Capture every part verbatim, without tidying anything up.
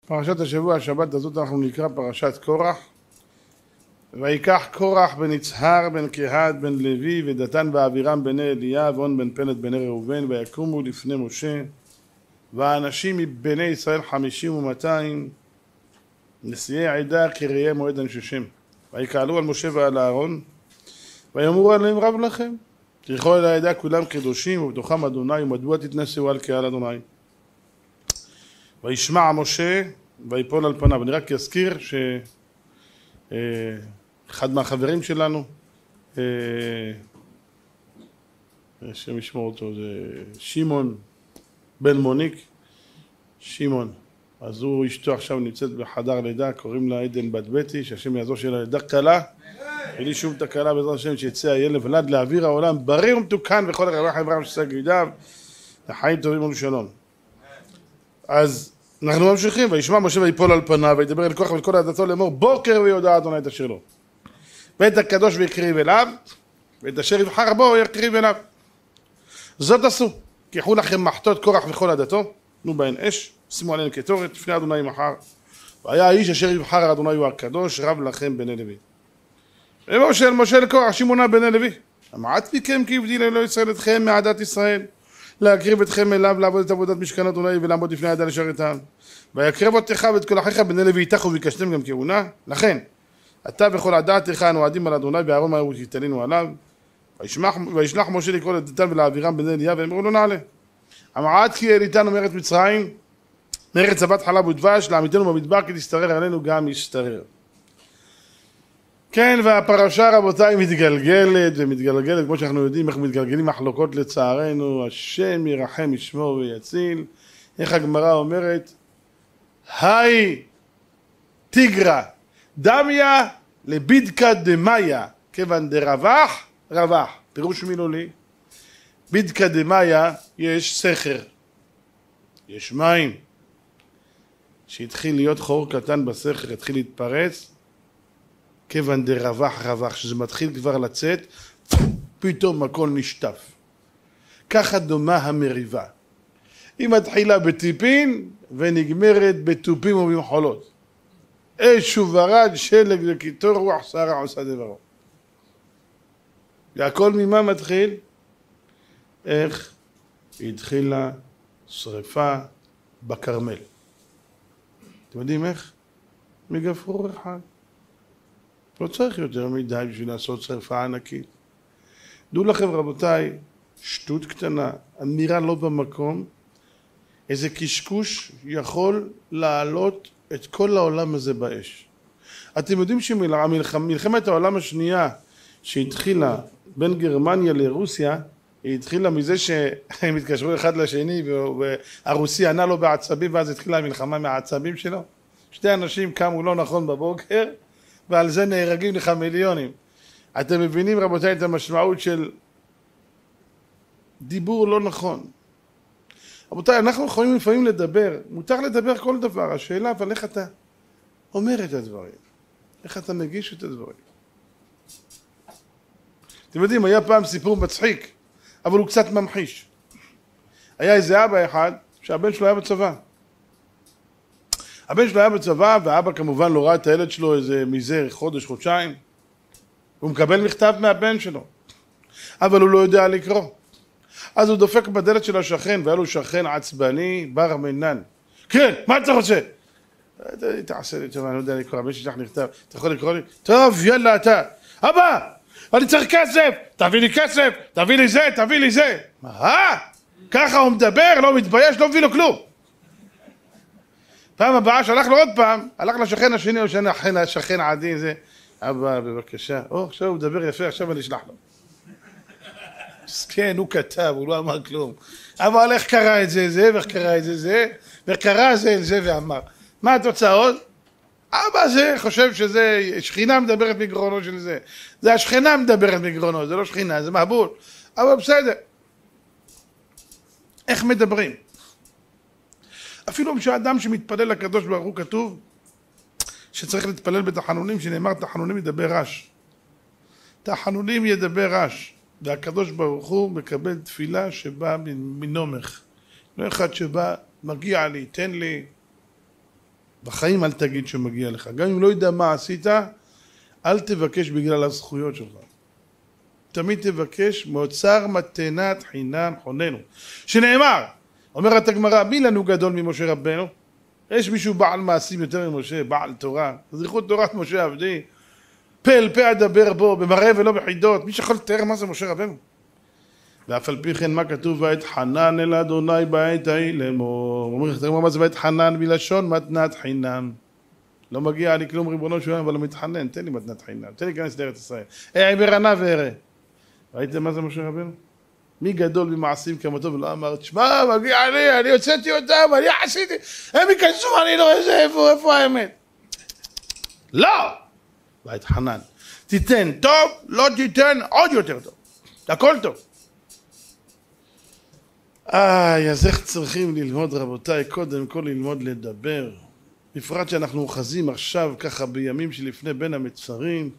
פרשת השבוע, השבת הזאת אנחנו נקרא פרשת קורח. ויקח קורח בן יצהר בן קהת בן לוי ודתן ואבירם בני אליה ואון בן פלט בני ראובן ויקומו לפני משה והאנשים מבני ישראל חמישים ומאתיים נשיאי העדה קריאי מועד אנשי ויקהלו על משה ועל אהרון ויאמרו עליהם רב לכם תלכו אל העדה כולם קדושים ובתוכם אדוני ומדוע תתנשאו על קהל אדוני. וישמע משה ויפול על פניו. אני רק אזכיר ש אחד מהחברים שלנו השם ישמור אותו זה שמעון בן מוניק שמעון, אז הוא אשתו עכשיו נמצאת בחדר לידה, קוראים לה עדן בת בטי, שהשם יעזור שלה לידה קלה, אין לי שום תקלה בעזרת השם, שיצא הילד ולד לאוויר העולם בריא ומתוקן וכל הרוח חברה ששא גידיו לחיים טובים ולשלום. אז אנחנו ממשיכים. וישמע משה ויפול על פניו וידבר אל קורח ואל כל עדתו לאמור בוקר ויודע אדוני את אשר לו ואת הקדוש ויקריב אליו ואת אשר יבחר בו יקריב אליו. זאת עשו, קחו לכם מחתות קורח וכל עדתו, תנו בהן אש, שימו עליהן קטורת לפני אדוני מחר, והיה האיש אשר יבחר אדוני הוא הקדוש רב לכם בני לוי. ומשה אל משה לקורח שמעונה בני לוי המעט מכם כי הבדיל אלוהי ישראל אתכם מעדת ישראל להקריב אתכם אליו לעבוד את עבודת משכן אדוני ולעמוד לפני העדה לשרתם ויקרב אותך ואת כל אחיך בני לוי איתך וביקשתם גם כהונה. לכן אתה וכל עדתך הנועדים על אדוני ואהרון מה הוא תתלינו עליו. וישלח משה לקרוא לדתן ולאבירם בני אליה ואמרו לו נעלה המעט כי העליתנו מארץ מצרים מארץ זבת חלב ודבש לעמיתנו במדבר כי תשתרר עלינו גם ישתרר. כן, והפרשה רבותיי מתגלגלת ומתגלגלת כמו שאנחנו יודעים איך מתגלגלים מחלוקות לצערנו. השם ירחם ישמור ויציל. איך הגמרא אומרת היי תיגרא דמיה לבידקא דמיה כיוון דרווח רווח. פירוש מילולי בידקא דמיה יש סכר יש מים שהתחיל להיות חור קטן בסכר התחיל להתפרץ כיוון דרווח רווח שזה מתחיל כבר לצאת פתאום הכל נשטף. ככה דומה המריבה, היא מתחילה בטיפין ונגמרת בטופים ובמחולות. אש וברד שלג וקיטור רוח סערה עושה דברו. והכל ממה מתחיל? איך? התחילה שריפה בכרמל. אתם יודעים איך? מגפרור אחד. לא צריך יותר מדי בשביל לעשות שריפה ענקית. דעו לכם רבותיי, שטות קטנה, אמירה לא במקום, איזה קשקוש יכול לעלות את כל העולם הזה באש. אתם יודעים שמלחמת העולם השנייה שהתחילה בין גרמניה לרוסיה, היא התחילה מזה שהם התקשרו אחד לשני והרוסי ענה לו בעצבים ואז התחילה המלחמה מהעצבים שלו. שתי אנשים קמו לא נכון בבוקר ועל זה נהרגים לך מיליונים. אתם מבינים רבותיי את המשמעות של דיבור לא נכון. רבותיי, אנחנו יכולים לפעמים לדבר, מותר לדבר כל דבר, השאלה אבל איך אתה אומר את הדברים, איך אתה מגיש את הדברים. אתם יודעים, היה פעם סיפור מצחיק, אבל הוא קצת ממחיש. היה איזה אבא אחד שהבן שלו היה בצבא. הבן שלו היה בצבא והאבא כמובן לא ראה את הילד שלו איזה מזה חודש, חודשיים. הוא מקבל מכתב מהבן שלו, אבל הוא לא יודע לקרוא. אז הוא דופק בדלת של השכן, והיה לו שכן עצבני, בר מינן. כן, מה אתה רוצה? תעשה לי טוב, אני לא יודע לקרוא, הבן שלך נכתב, אתה יכול לקרוא לי? טוב, יאללה אתה. אבא, אני צריך כסף, תביא לי כסף, תביא לי זה, תביא לי זה. מה? ככה הוא מדבר, לא מתבייש, לא מביא לו כלום. פעם הבאה שהלך לו עוד פעם, הלך לשכן השני, או שכן עדין זה. אבא, בבקשה. או, עכשיו הוא מדבר יפה, עכשיו אני אשלח לו. כן, הוא כתב, הוא לא אמר כלום. אבל איך קרה את זה, זה, ואיך קרה את זה, זה, וקרא זה, זה, ואמר. מה התוצאות? אבא זה חושב שזה, שכינה מדברת מגרונו של זה. זה השכינה מדברת מגרונו, זה לא שכינה, זה מבול. אבל בסדר. איך מדברים? אפילו כשאדם שמתפלל לקדוש ברוך הוא כתוב, שצריך להתפלל בתחנונים, שנאמר תחנונים ידבר רש. תחנונים ידבר רש. והקדוש ברוך הוא מקבל תפילה שבאה מנומך. לא אחד שבא, מגיע לי, תן לי. בחיים אל תגיד שמגיע לך. גם אם לא יודע מה עשית, אל תבקש בגלל הזכויות שלך. תמיד תבקש מאוצר מתנת חינם חוננו. שנאמר, אומרת הגמרא, מי לנו גדול ממשה רבנו? יש מישהו בעל מעשים יותר ממשה, בעל תורה. זכות תורת משה עבדי. פה אל פה אדבר בו, במראה ולא בחידות. מי שיכול לתאר מה זה משה רבנו? ואף על פי כן מה כתוב? ואת חנן אל אדוני בעת ההיא לאמור. אומר לך, מה זה ואת חנן בלשון מתנת חינם. לא מגיע לי כלום ריבונו של עולם, אבל הוא מתחנן, תן לי מתנת חינם, תן לי להיכנס לארץ ישראל. אה, ברנה ואראה. ראיתם מה זה משה רבנו? מי גדול במעשים כמותו ולא אמר, תשמע, מגיע לי, אני הוצאתי אותם, אני עשיתי, הם ייכנסו, אני לא יודע איפה, איפה האמת. לא! ואת חנן, תיתן טוב, לא תיתן עוד יותר טוב. הכל טוב. איי, אז איך צריכים ללמוד רבותיי, קודם כל ללמוד לדבר. בפרט שאנחנו אוחזים עכשיו ככה בימים שלפני בין המצרים,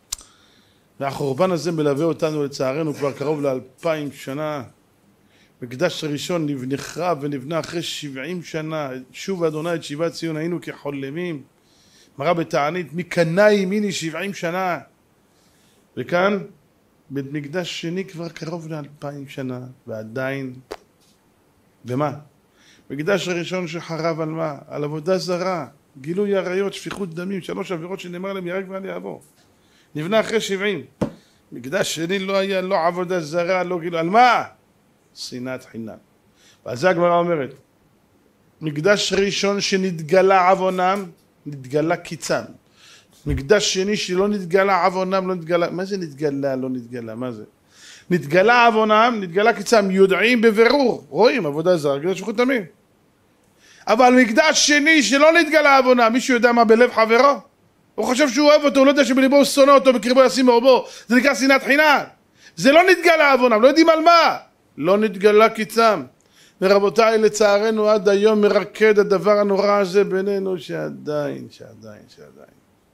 והחורבן הזה מלווה אותנו לצערנו כבר קרוב לאלפיים שנה. מקדש הראשון נחרב ונבנה אחרי שבעים שנה. שוב אדוני את שיבת ציון היינו כחולמים. מראה בתענית מי קנה ימיני שבעים שנה. וכאן בית מקדש שני כבר קרוב לאלפיים שנה ועדיין. ומה? מקדש הראשון שחרב על מה? על עבודה זרה, גילוי עריות, שפיכות דמים, שלוש עבירות שנאמר להם ירק ואל יעבור. נבנה אחרי שבעים. מקדש שני לא היה, לא עבודה זרה, לא גילוי, על מה? שנאת חינם. ועל זה הגמרא אומרת, מקדש ראשון שנתגלה עוונם, נתגלה קיצם. מקדש שני שלא נתגלה עוונם, לא נתגלה, מה זה נתגלה, לא נתגלה, מה זה? נתגלה עוונם, נתגלה קיצם, יודעים בבירור, רואים עבודה זרה, גילוי שפיכות דמים. אבל מקדש שני שלא נתגלה עוונם, מישהו יודע מה בלב חברו? הוא חושב שהוא אוהב אותו, הוא לא יודע שבליבו הוא שונא אותו, בקרבו ישים מרובו, זה נקרא שנאת חינם. זה לא נתגלה עוונם, לא יודעים על מה. לא נתגלה קיצם. ורבותיי, לצערנו עד היום מרקד הדבר הנורא הזה בינינו, שעדיין, שעדיין, שעדיין.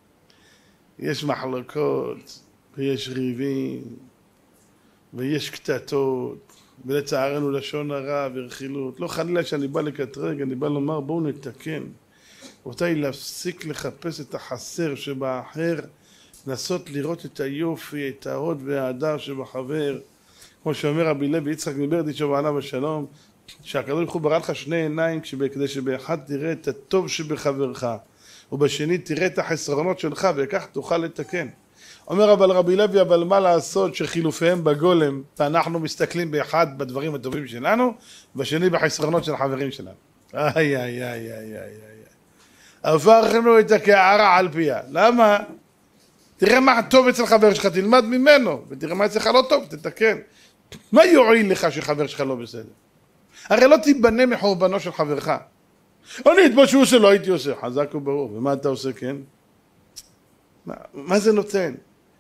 יש מחלוקות, ויש ריבים, ויש קטטות, ולצערנו לשון הרע ורכילות. לא חלילה שאני בא לקטרג, אני בא לומר בואו נתקן. רבותיי, להפסיק לחפש את החסר שבאחר, לנסות לראות את היופי, את ההוד וההדר שבחבר. כמו שאומר רבי לוי יצחק מברדיצ'ב עליו השלום, שהקדוש ברוך הוא ברא לך שני עיניים כדי שבאחד תראה את הטוב שבחברך, ובשני תראה את החסרונות שלך, וכך תוכל לתקן. אומר אבל רבי לוי, אבל מה לעשות שחילופיהם בגולם, ואנחנו מסתכלים באחד בדברים הטובים שלנו, ובשני בחסרונות של החברים שלנו. איי, איי, איי, איי, איי. הפכנו את הקערה על פיה. למה? תראה מה טוב אצל חבר שלך, תלמד ממנו, ותראה מה אצלך לא טוב, תתקן. מה יועיל לך שחבר שלך לא בסדר? הרי לא תיבנה מחורבנו של חברך. אני את מה שהוא עושה לא הייתי עושה, חזק וברור. ומה אתה עושה כן? מה, מה זה נותן?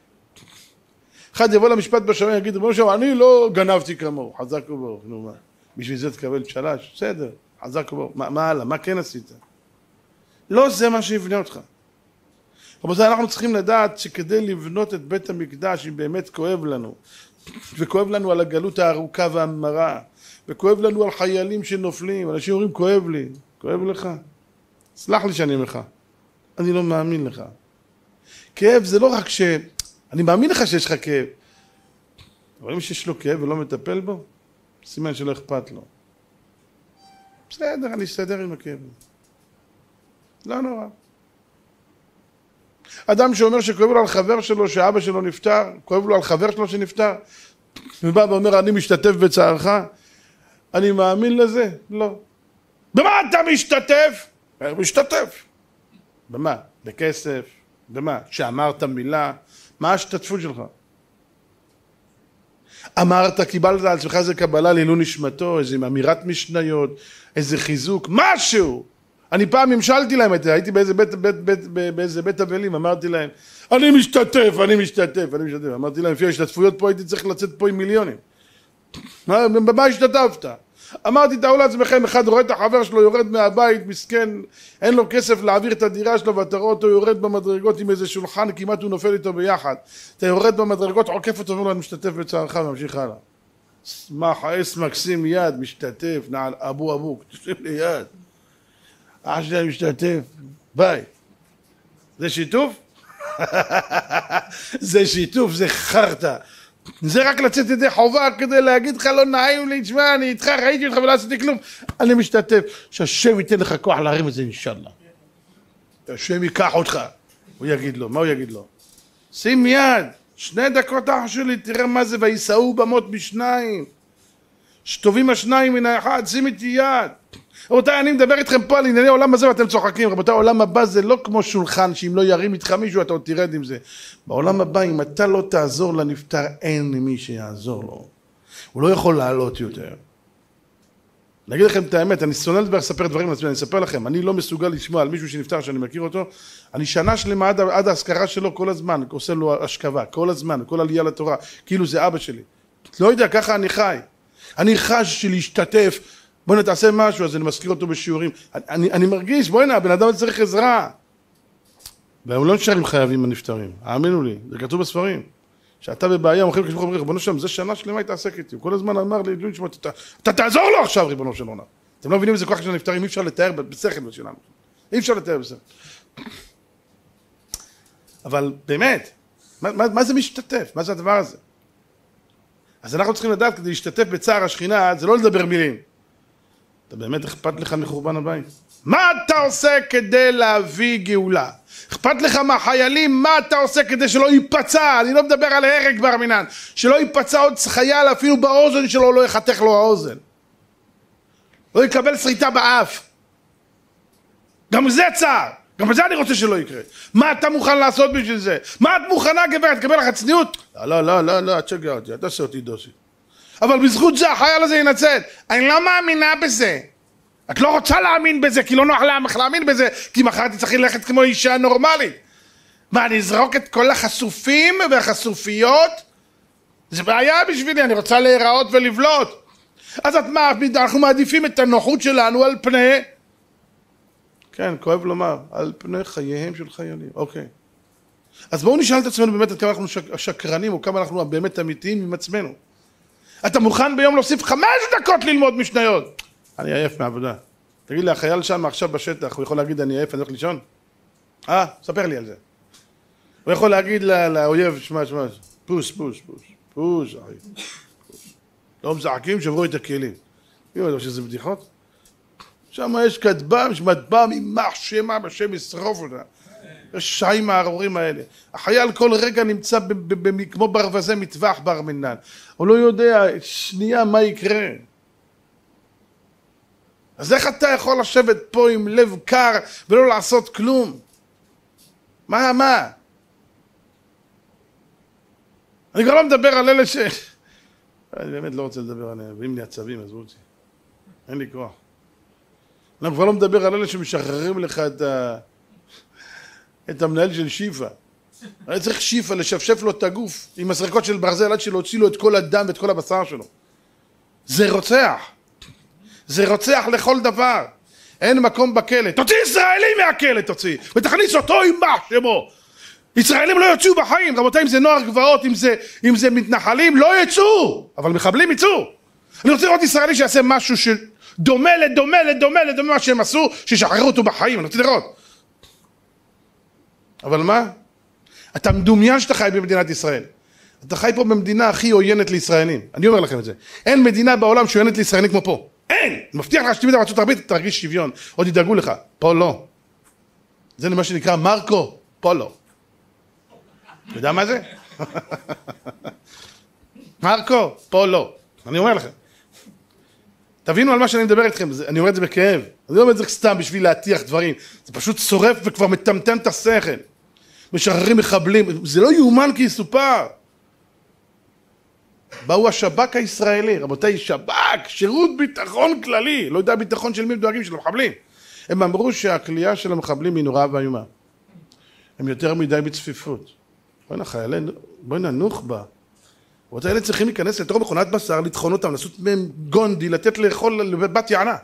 אחד יבוא למשפט בשמיים יגיד, אני לא גנבתי כמוהו, חזק וברור. נו מה, בשביל זה תקבל שלש? בסדר, חזק וברור. מה, מה הלאה? מה כן עשית? לא זה מה שיבנה אותך. רבותיי, אנחנו צריכים לדעת שכדי לבנות את בית המקדש, אם באמת כואב לנו, וכואב לנו על הגלות הארוכה והמרה, וכואב לנו על חיילים שנופלים, אנשים אומרים כואב לי, כואב לך? סלח לי שאני לך, אני לא מאמין לך. כאב זה לא רק ש... אני מאמין לך שיש לך כאב, אבל אם שיש לו כאב ולא מטפל בו, סימן שלא אכפת לו. בסדר, אני אסתדר עם הכאב. לא נורא. אדם שאומר שכואב לו על חבר שלו שאבא שלו נפטר, כואב לו על חבר שלו שנפטר, ובא ואומר אני משתתף בצערך, אני מאמין לזה? לא. במה אתה משתתף? משתתף. במה? בכסף? במה? שאמרת מילה? מה ההשתתפות שלך? אמרת, קיבלת על עצמך איזה קבלה לעילוי נשמתו, איזה אמירת משניות, איזה חיזוק, משהו. אני פעם המשלתי להם את זה, הייתי באיזה בית, בית, בית, באיזה בית אבלים, אמרתי להם, אני משתתף, אני משתתף, אני משתתף. אמרתי להם, לפי ההשתתפויות פה הייתי צריך לצאת פה עם מיליונים. במה השתתפת? אמרתי, תראו לעצמכם, אחד רואה את החבר שלו, יורד מהבית, מסכן, אין לו כסף להעביר את הדירה שלו, ואתה רואה אותו יורד במדרגות עם איזה שולחן, כמעט הוא נופל איתו ביחד. אתה יורד במדרגות, עוקף אותו, אומר לו, אני משתתף בצערך, וממשיך הלאה. מה, חייס מקסים יד, משתתף, נעל, אבו אבו, תשתתף לי יד. אח שלי משתתף. ביי. זה שיתוף? זה שיתוף, זה חרטה. זה רק לצאת ידי חובה כדי להגיד לך לא נעים לי, תשמע, אני איתך, ראיתי אותך ולא עשיתי כלום. אני משתתף, שהשם ייתן לך כוח להרים את זה אינשאללה. השם ייקח אותך. הוא יגיד לו, מה הוא יגיד לו? שים יד, שני דקות אח שלי, תראה מה זה, ויסעו במות בשניים. שטובים השניים מן האחד, שים איתי יד. רבותיי, אני מדבר איתכם פה על ענייני העולם הזה ואתם צוחקים. רבותיי, העולם הבא זה לא כמו שולחן שאם לא ירים איתך מישהו אתה עוד תרד עם זה. בעולם הבא, אם אתה לא תעזור לנפטר, אין מי שיעזור לו. הוא לא יכול לעלות יותר. אני אגיד לכם את האמת, אני שונא לדבר לספר דברים לעצמי, אני אספר לכם, אני לא מסוגל לשמוע על מישהו שנפטר שאני מכיר אותו, אני שנה שלמה עד, עד ההזכרה שלו כל הזמן, עושה לו השכבה, כל הזמן, כל עלייה לתורה, כאילו זה אבא שלי. לא יודע, ככה אני חי. אני חש של להשתתף, בוא נתעשה משהו, אז אני מזכיר אותו בשיעורים. אני, אני מרגיש, בואי נה, הבן אדם הזה צריך עזרה. והם לא נשארים חייבים הנפטרים, האמינו לי, זה כתוב בספרים. שאתה בבעיה, מוכרים כשבוך אומרים, ריבונו שלום, זה שנה שלמה התעסק איתי. הוא כל הזמן אמר לי, לא נשמע, אתה, אתה תעזור לו עכשיו, ריבונו שלום. אתם לא מבינים איזה כוח של הנפטרים, אי אפשר לתאר בשכל בשלנו. אי אפשר לתאר בשכל. אבל באמת, מה, מה, מה זה משתתף? מה זה הדבר הזה? אז אנחנו צריכים לדעת, כדי להשתתף בצער השכינה, זה לא לדבר מילים. אתה באמת אכפת לך מחורבן הבית? מה אתה עושה כדי להביא גאולה? אכפת לך מהחיילים? מה אתה עושה כדי שלא ייפצע? אני לא מדבר על הרג בר מינן. שלא ייפצע עוד חייל, אפילו באוזן שלו לא יחתך לו האוזן. לא יקבל שריטה באף. גם זה צער. גם זה אני רוצה שלא יקרה. מה אתה מוכן לעשות בשביל זה? מה את מוכנה גברת? תקבל לך צניעות? לא, לא, לא, לא, את שגע אותי, את עושה אותי דוסי. אבל בזכות זה החייל הזה ינצל. אני לא מאמינה בזה. את לא רוצה להאמין בזה, כי לא נוח לך להאמין בזה, כי מחר תצטרכי ללכת כמו אישה נורמלית. מה, אני אזרוק את כל החשופים והחשופיות? זה בעיה בשבילי, אני רוצה להיראות ולבלוט. אז את מה, אנחנו מעדיפים את הנוחות שלנו על פני... כן, כואב לומר, על פני חייהם של חיילים, אוקיי. אז בואו נשאל את עצמנו באמת עד כמה אנחנו שקרנים, או כמה אנחנו באמת אמיתיים עם עצמנו. אתה מוכן ביום להוסיף חמש דקות ללמוד משניות? אני עייף מהעבודה. תגיד לי, החייל שם עכשיו בשטח, הוא יכול להגיד אני עייף, אני הולך לישון? אה, ספר לי על זה. הוא יכול להגיד לאויב, שמע, שמע, פוס, פוס, פוס, פוס, אחי. לא מזעקים, שברו את הכלים. מי יודע שזה בדיחות? שם יש כתבם, שמדבם, יימח שמה, בשם ישרוף אותה. יש שעים הארורים האלה. החייל כל רגע נמצא כמו ברווזי מטווח בר מינן. הוא לא יודע שנייה מה יקרה. אז איך אתה יכול לשבת פה עם לב קר ולא לעשות כלום? מה, מה? אני כבר לא מדבר על אלה ש... אני באמת לא רוצה לדבר עליהם, ואם לי עצבים, עזבו אותי. אין לי כוח. אני כבר לא מדבר על אלה שמשחררים לך את ה... את המנהל של שיפה. אני צריך שיפה לשפשף לו את הגוף עם הסריקות של ברזל עד שלהוציא לו את כל הדם ואת כל הבשר שלו. זה רוצח. זה רוצח לכל דבר. אין מקום בכלא. תוציא ישראלי מהכלא, תוציא. ותכניס אותו עם מה שמו. ישראלים לא יוצאו בחיים. רבותיי, אם זה נוער גבעות, אם זה, אם זה מתנחלים, לא יצאו. אבל מחבלים יצאו. אני רוצה לראות ישראלי שיעשה משהו שדומה לדומה לדומה לדומה מה שהם עשו, שישחררו אותו בחיים. אני רוצה לראות. אבל מה? אתה מדומיין שאתה חי במדינת ישראל. אתה חי פה במדינה הכי עוינת לישראלים. אני אומר לכם את זה. אין מדינה בעולם שעוינת לישראלים כמו פה. אין! אני מבטיח לך שתמיד בארצות הברית תרגיש שוויון. עוד ידאגו לך. פה לא. זה מה שנקרא מרקו פולו. אתה יודע מה זה? מרקו פולו. אני אומר לכם. תבינו על מה שאני מדבר איתכם. אני אומר את זה בכאב. אני לא אומר את זה סתם בשביל להטיח דברים. זה פשוט שורף וכבר מטמטם את השכל. משחררים מחבלים. זה לא יאומן כי יסופר. באו השב"כ הישראלי. רבותיי, שב"כ, שירות ביטחון כללי. לא יודע ביטחון של מי דואגים, של המחבלים. הם אמרו שהכלייה של המחבלים היא נוראה ואיומה. הם יותר מדי בצפיפות. בואי נחיילי, בואי ננוח בה. רבותיי, אלה צריכים להיכנס לתוך מכונת בשר, לטחון אותם, לעשות מהם גונדי, לתת לאכול לבת יענה.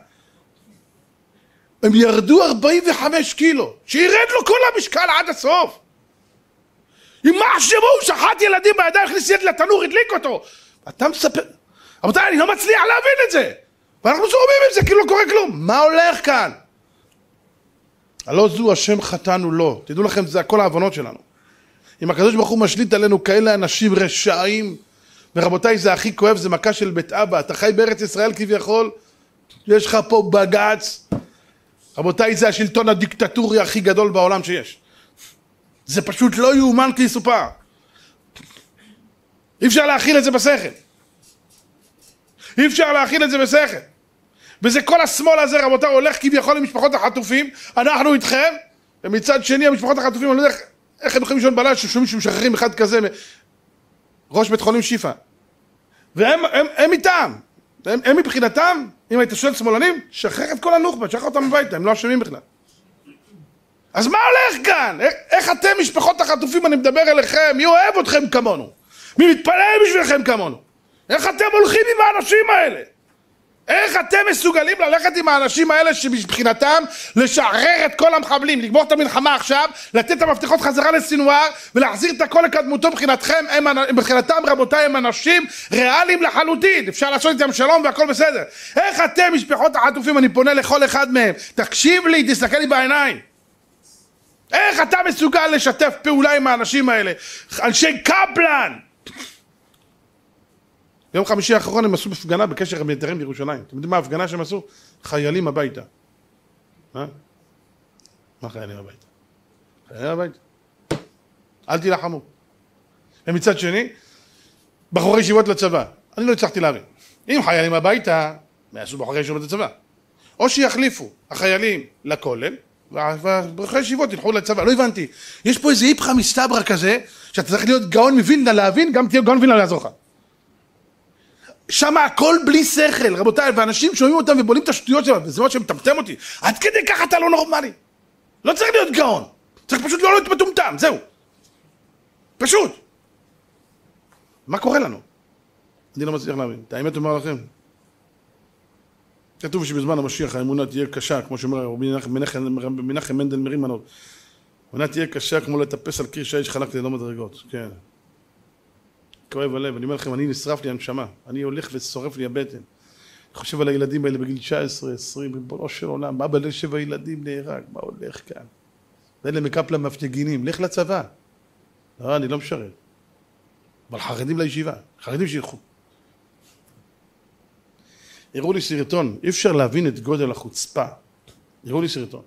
הם ירדו ארבעים וחמש קילו, שירד לו כל המשקל עד הסוף. עם מה שמו, הוא שחט ילדים בידיים, הכניס יד לתנור, הדליק אותו. אתה מספר... רבותיי, אני לא מצליח להבין את זה. ואנחנו זורמים עם זה, כאילו לא קורה כלום. מה הולך כאן? הלא זו השם חטאנו לו. תדעו לכם, זה הכל ההבנות שלנו. אם הקדוש ברוך הוא משליט עלינו כאלה אנשים רשעים, ורבותיי, זה הכי כואב, זה מכה של בית אבא. אתה חי בארץ ישראל כביכול, יש לך פה בגץ. רבותיי, זה השלטון הדיקטטורי הכי גדול בעולם שיש. זה פשוט לא יאומן כי יסופר. אי אפשר להכיל את זה בשכל. אי אפשר להכיל את זה בשכל. וזה כל השמאל הזה, רבותיי, הולך כביכול למשפחות החטופים, אנחנו איתכם, ומצד שני המשפחות החטופים, אני לא יודע איך הם יכולים לישון בלילה, ששומעים שמשחררים אחד כזה, ראש בית חולים שיפה. והם הם, הם איתם. הם, הם מבחינתם, אם היית שואל שמאלנים, שחרר את כל הנוח'בה, שחרר אותם הביתה, הם לא אשמים בכלל. אז מה הולך כאן? איך, איך אתם משפחות החטופים, אני מדבר אליכם, מי אוהב אתכם כמונו? מי מתפלל בשבילכם כמונו? איך אתם הולכים עם האנשים האלה? איך אתם מסוגלים ללכת עם האנשים האלה שבבחינתם לשחרר את כל המחבלים, לגמור את המלחמה עכשיו, לתת את המפתחות חזרה לסינואר ולהחזיר את הכל לקדמותו? מבחינתכם, הם, מבחינתם רבותיי, הם אנשים ריאליים לחלוטין, אפשר לעשות איתם שלום והכל בסדר. איך אתם משפחות החטופים, אני פונה לכל אחד מהם, תקשיב לי, תסתכל לי בעיניים. איך אתה מסוגל לשתף פעולה עם האנשים האלה? אנשי קפלן! ביום חמישי האחרון הם עשו הפגנה בקשר המיתרים בירושלים. אתם יודעים מה ההפגנה שהם עשו? חיילים הביתה. מה? מה חיילים הביתה? חיילים הביתה. אל תילחמו. ומצד שני, בחורי ישיבות לצבא. אני לא הצלחתי להבין. אם חיילים הביתה, מה יעשו בחורי ישיבות לצבא? או שיחליפו החיילים לכולל, ובחורי ישיבות ילכו לצבא. לא הבנתי. יש פה איזה איפכא מסתברא כזה, שאתה צריך להיות גאון מווילנה להבין, גם תהיה גאון מווילנה לעזור לך. שם הכל בלי שכל, רבותיי, ואנשים שומעים אותם ובולים את השטויות שלהם, וזה מה שמטמטם אותי. עד כדי ככה אתה לא נורמלי. לא צריך להיות גאון. צריך פשוט לא להיות מטומטם, זהו. פשוט. מה קורה לנו? אני לא מצליח להבין. את האמת אומר לכם. כתוב שבזמן המשיח האמונה תהיה קשה, כמו שאומר מנחם מנדל מרימנוב. האמונה תהיה קשה כמו לטפס על קיר שיש חלק ללא מדרגות. כן. כואב הלב, אני אומר לכם, אני נשרף לי הנשמה, אני הולך ושורף לי הבטן. אני חושב על הילדים האלה בגיל תשע עשרה, עשרים, ריבונו של עולם, מה בליל שבע ילדים נהרג, מה הולך כאן? ואלה מקפלן מפגינים, לך לצבא. לא, אני לא משרת. אבל חרדים לישיבה, חרדים שילכו. הראו לי סרטון, אי אפשר להבין את גודל החוצפה. הראו לי סרטון.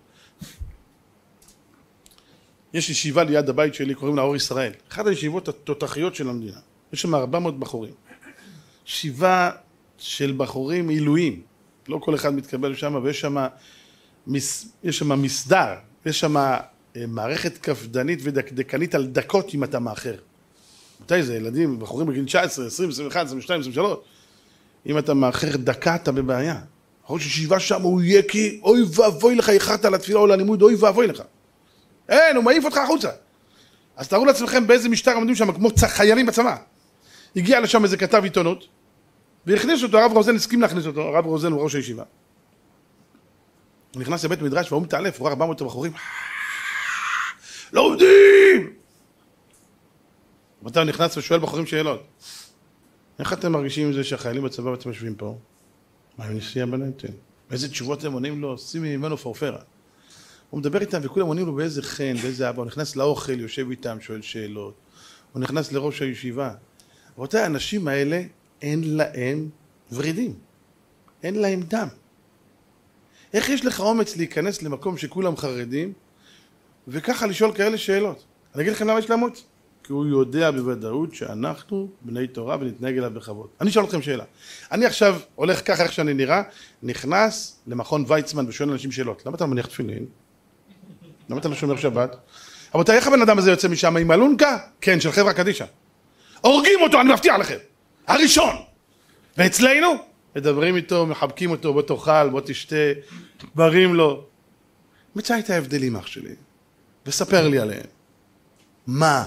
יש ישיבה ליד הבית שלי, קוראים לה אור ישראל. אחת הישיבות התותחיות של המדינה. יש שם ארבע מאות בחורים. ישיבה של בחורים עילויים. לא כל אחד מתקבל שם, ויש שם, מס, יש שם מסדר, יש שם מערכת קפדנית ודקדקנית על דקות אם אתה מאחר. מתי זה? ילדים, בחורים בגיל תשע עשרה, עשרים, עשרים ואחת, עשרים ושתיים, עשרים ושלוש. אם אתה מאחר דקה, אתה בבעיה. ראש ישיבה שם הוא יהיה כי, אוי ואבוי לך, איחרת על התפילה או ללימוד, אוי ואבוי לך. אין, הוא מעיף אותך החוצה. אז תראו לעצמכם באיזה משטר עומדים שם, כמו חיילים בצבא. הגיע לשם איזה כתב עיתונות, והכניס אותו, הרב רוזן הסכים להכניס אותו, הרב רוזן הוא ראש הישיבה. הוא נכנס לבית מדרש והוא מתעלף, הוא רואה ארבע מאות בחורים, לא עובדים! ואתה הוא נכנס ושואל בחורים שאלות. איך אתם מרגישים עם זה שהחיילים בצבא בעצם יושבים פה? מה הם נשיאה בנטל? איזה תשובות הם עונים לו? שימי ממנו פורפרה. הוא מדבר איתם וכולם עונים לו באיזה חן, באיזה אבא, הוא נכנס לאוכל, יושב איתם, שואל שאלות. הוא נכנס לראש הישיבה. ואותה האנשים האלה, אין להם ורידים. אין להם דם. איך יש לך אומץ להיכנס למקום שכולם חרדים, וככה לשאול כאלה שאלות? אני אגיד לכם למה יש להם אומץ? כי הוא יודע בוודאות שאנחנו בני תורה ונתנהג אליו בכבוד. אני אשאל אתכם שאלה. אני עכשיו הולך ככה איך שאני נראה, נכנס למכון ויצמן ושואל אנשים שאלות. למה אתה מניח תפילין? למה אתה לא שומר שבת? רבותיי, איך הבן אדם הזה יוצא משם עם אלונקה? כן, של חברה קדישה. הורגים אותו, אני מבטיח לכם. הראשון. ואצלנו, מדברים איתו, מחבקים אותו, בוא תאכל, בוא תשתה, דברים לו. מצא את ההבדלים, אח שלי, וספר לי עליהם. מה?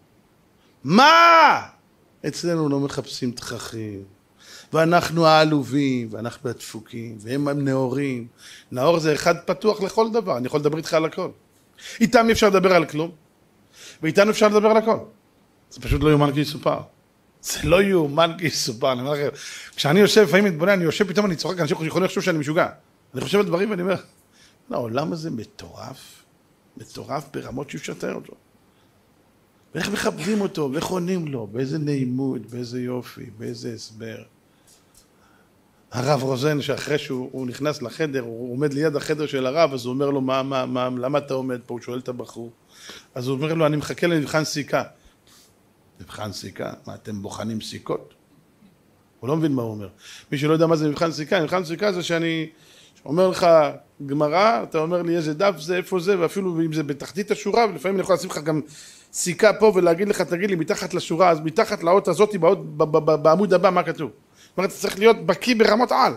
מה? אצלנו לא מחפשים תככים, ואנחנו העלובים, ואנחנו הדפוקים, והם נאורים. נאור זה אחד פתוח לכל דבר, אני יכול לדבר איתך על הכל. איתם אפשר לדבר על כלום, ואיתנו אפשר לדבר על הכל. זה פשוט לא יאומן כי יסופר. זה לא יאומן כי יסופר. אני אומר לכם, כשאני יושב, לפעמים מתבונן, אני יושב פתאום, אני צוחק, אנשים יכולים לחשוב שאני משוגע. אני חושב על דברים ואני אומר, העולם הזה מטורף, מטורף ברמות שאי אפשר לתאר אותו. ואיך מכבדים אותו, ואיך עונים לו, באיזה נעימות, באיזה יופי, באיזה הסבר. הרב רוזן, שאחרי שהוא נכנס לחדר, הוא עומד ליד החדר של הרב, אז הוא אומר לו, מה, מה, מה, למה אתה עומד פה? הוא שואל את הבחור. אז הוא אומר לו, אני מחכה למבחן סיכה. מבחן סיכה? מה, אתם בוחנים סיכות? הוא לא מבין מה הוא אומר. מי שלא יודע מה זה מבחן סיכה, מבחן סיכה זה שאני אומר לך גמרא, אתה אומר לי איזה דף זה, איפה זה, ואפילו אם זה בתחתית השורה, ולפעמים אני יכול לשים לך גם סיכה פה ולהגיד לך, תגיד לי, מתחת לשורה, אז מתחת לאות הזאת, באות, ב- ב- ב- בעמוד הבא, מה כתוב? זאת אומרת, אתה צריך להיות בקיא ברמות על.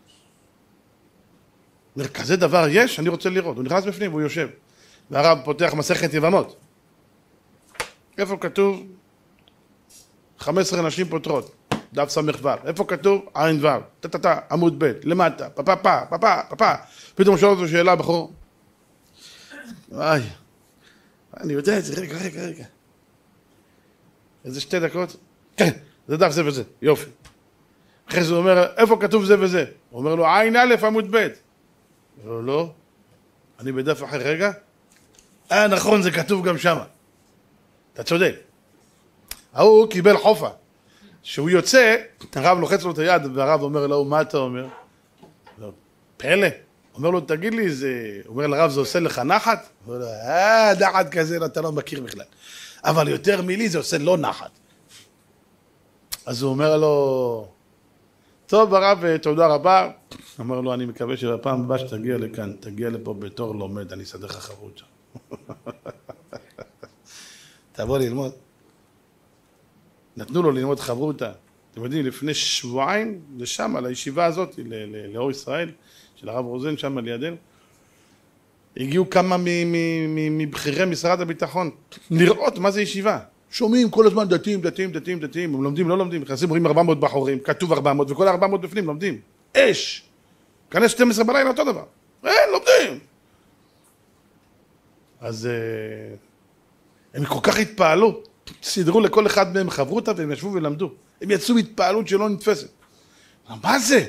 כזה דבר יש, אני רוצה לראות. הוא נכנס בפנים והוא יושב. והרב פותח מסכת יבמות. איפה כתוב? חמש עשרה נשים פותרות. דף סמך ו'. איפה כתוב? עין ו'. טה-טה-טה, עמוד ב', למטה. פפה-פה, פפה, פפה. פתאום שואל אותו שאלה, בחור. וואי. אני יודע את זה, רגע, רגע, רגע. איזה שתי דקות? כן, זה דף זה וזה, יופי. אחרי זה הוא אומר, איפה כתוב זה וזה? הוא אומר לו, עין א' עמוד ב'. הוא אומר לו, לא, אני בדף אחר, רגע. אה, נכון, זה כתוב גם שמה. אתה צודק. ההוא קיבל חופה. שהוא יוצא, הרב לוחץ לו את היד, והרב אומר לו, מה אתה אומר? לא, פלא. אומר לו, תגיד לי, זה... אומר לרב, זה עושה לך נחת? הוא אומר לו, אה, נחת כזה, אתה לא מכיר בכלל. אבל יותר מילי, זה עושה לא נחת. אז הוא אומר לו, טוב, הרב, תודה רבה. אמר לו, אני מקווה שבפעם הבאה שתגיע לכאן, תגיע לפה בתור לומד, אני אסדר לך חברותא. תבוא ללמוד. נתנו לו ללמוד חברותא. אתם יודעים, לפני שבועיים, לשם, על הישיבה הזאת, לאור ישראל, של הרב רוזן, שם לידינו, הגיעו כמה מבכירי משרד הביטחון, לראות מה זה ישיבה. שומעים כל הזמן דתיים, דתיים, דתיים, דתיים, הם לומדים, לא לומדים, נכנסים, רואים ארבע מאות בחורים, כתוב ארבע מאות, וכל ארבע מאות בפנים לומדים. אש! כנס שתים עשרה בלילה אותו דבר. אין, לומדים! אז הם כל כך התפעלו, סידרו לכל אחד מהם חברותא, והם ישבו ולמדו. הם יצאו התפעלות שלא נתפסת. מה זה?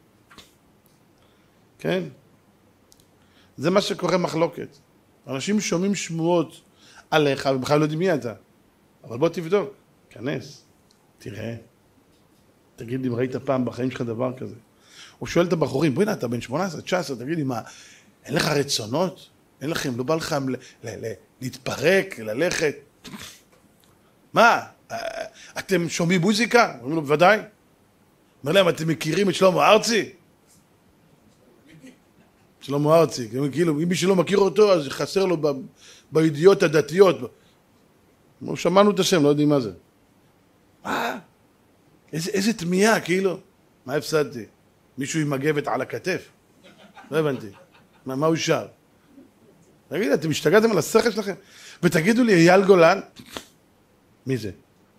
כן? זה מה שקורה מחלוקת. אנשים שומעים שמועות עליך, ובכלל לא יודעים מי אתה. אבל בוא תבדוק, כנס, תראה. תגיד לי, אם ראית פעם בחיים שלך דבר כזה. הוא שואל את הבחורים, בואי נה, אתה בן שמונה עשרה, תשע עשרה, תגיד לי, מה, אין לך רצונות? אין לכם, לא בא לכם להתפרק, ללכת? מה, אתם שומעים מוזיקה? אומרים לו, בוודאי. אומר להם, אתם מכירים את שלמה ארצי? שלמה ארצי, כאילו, אם מי שלא מכיר אותו, אז חסר לו בידיעות הדתיות. שמענו את השם, לא יודעים מה זה. מה? איזה, איזה תמיהה, כאילו. מה הפסדתי? מישהו עם מגבת על הכתף? לא הבנתי. מה, מה הוא שר? תגיד, אתם השתגעתם על השכל שלכם? ותגידו לי, אייל גולן? מי זה?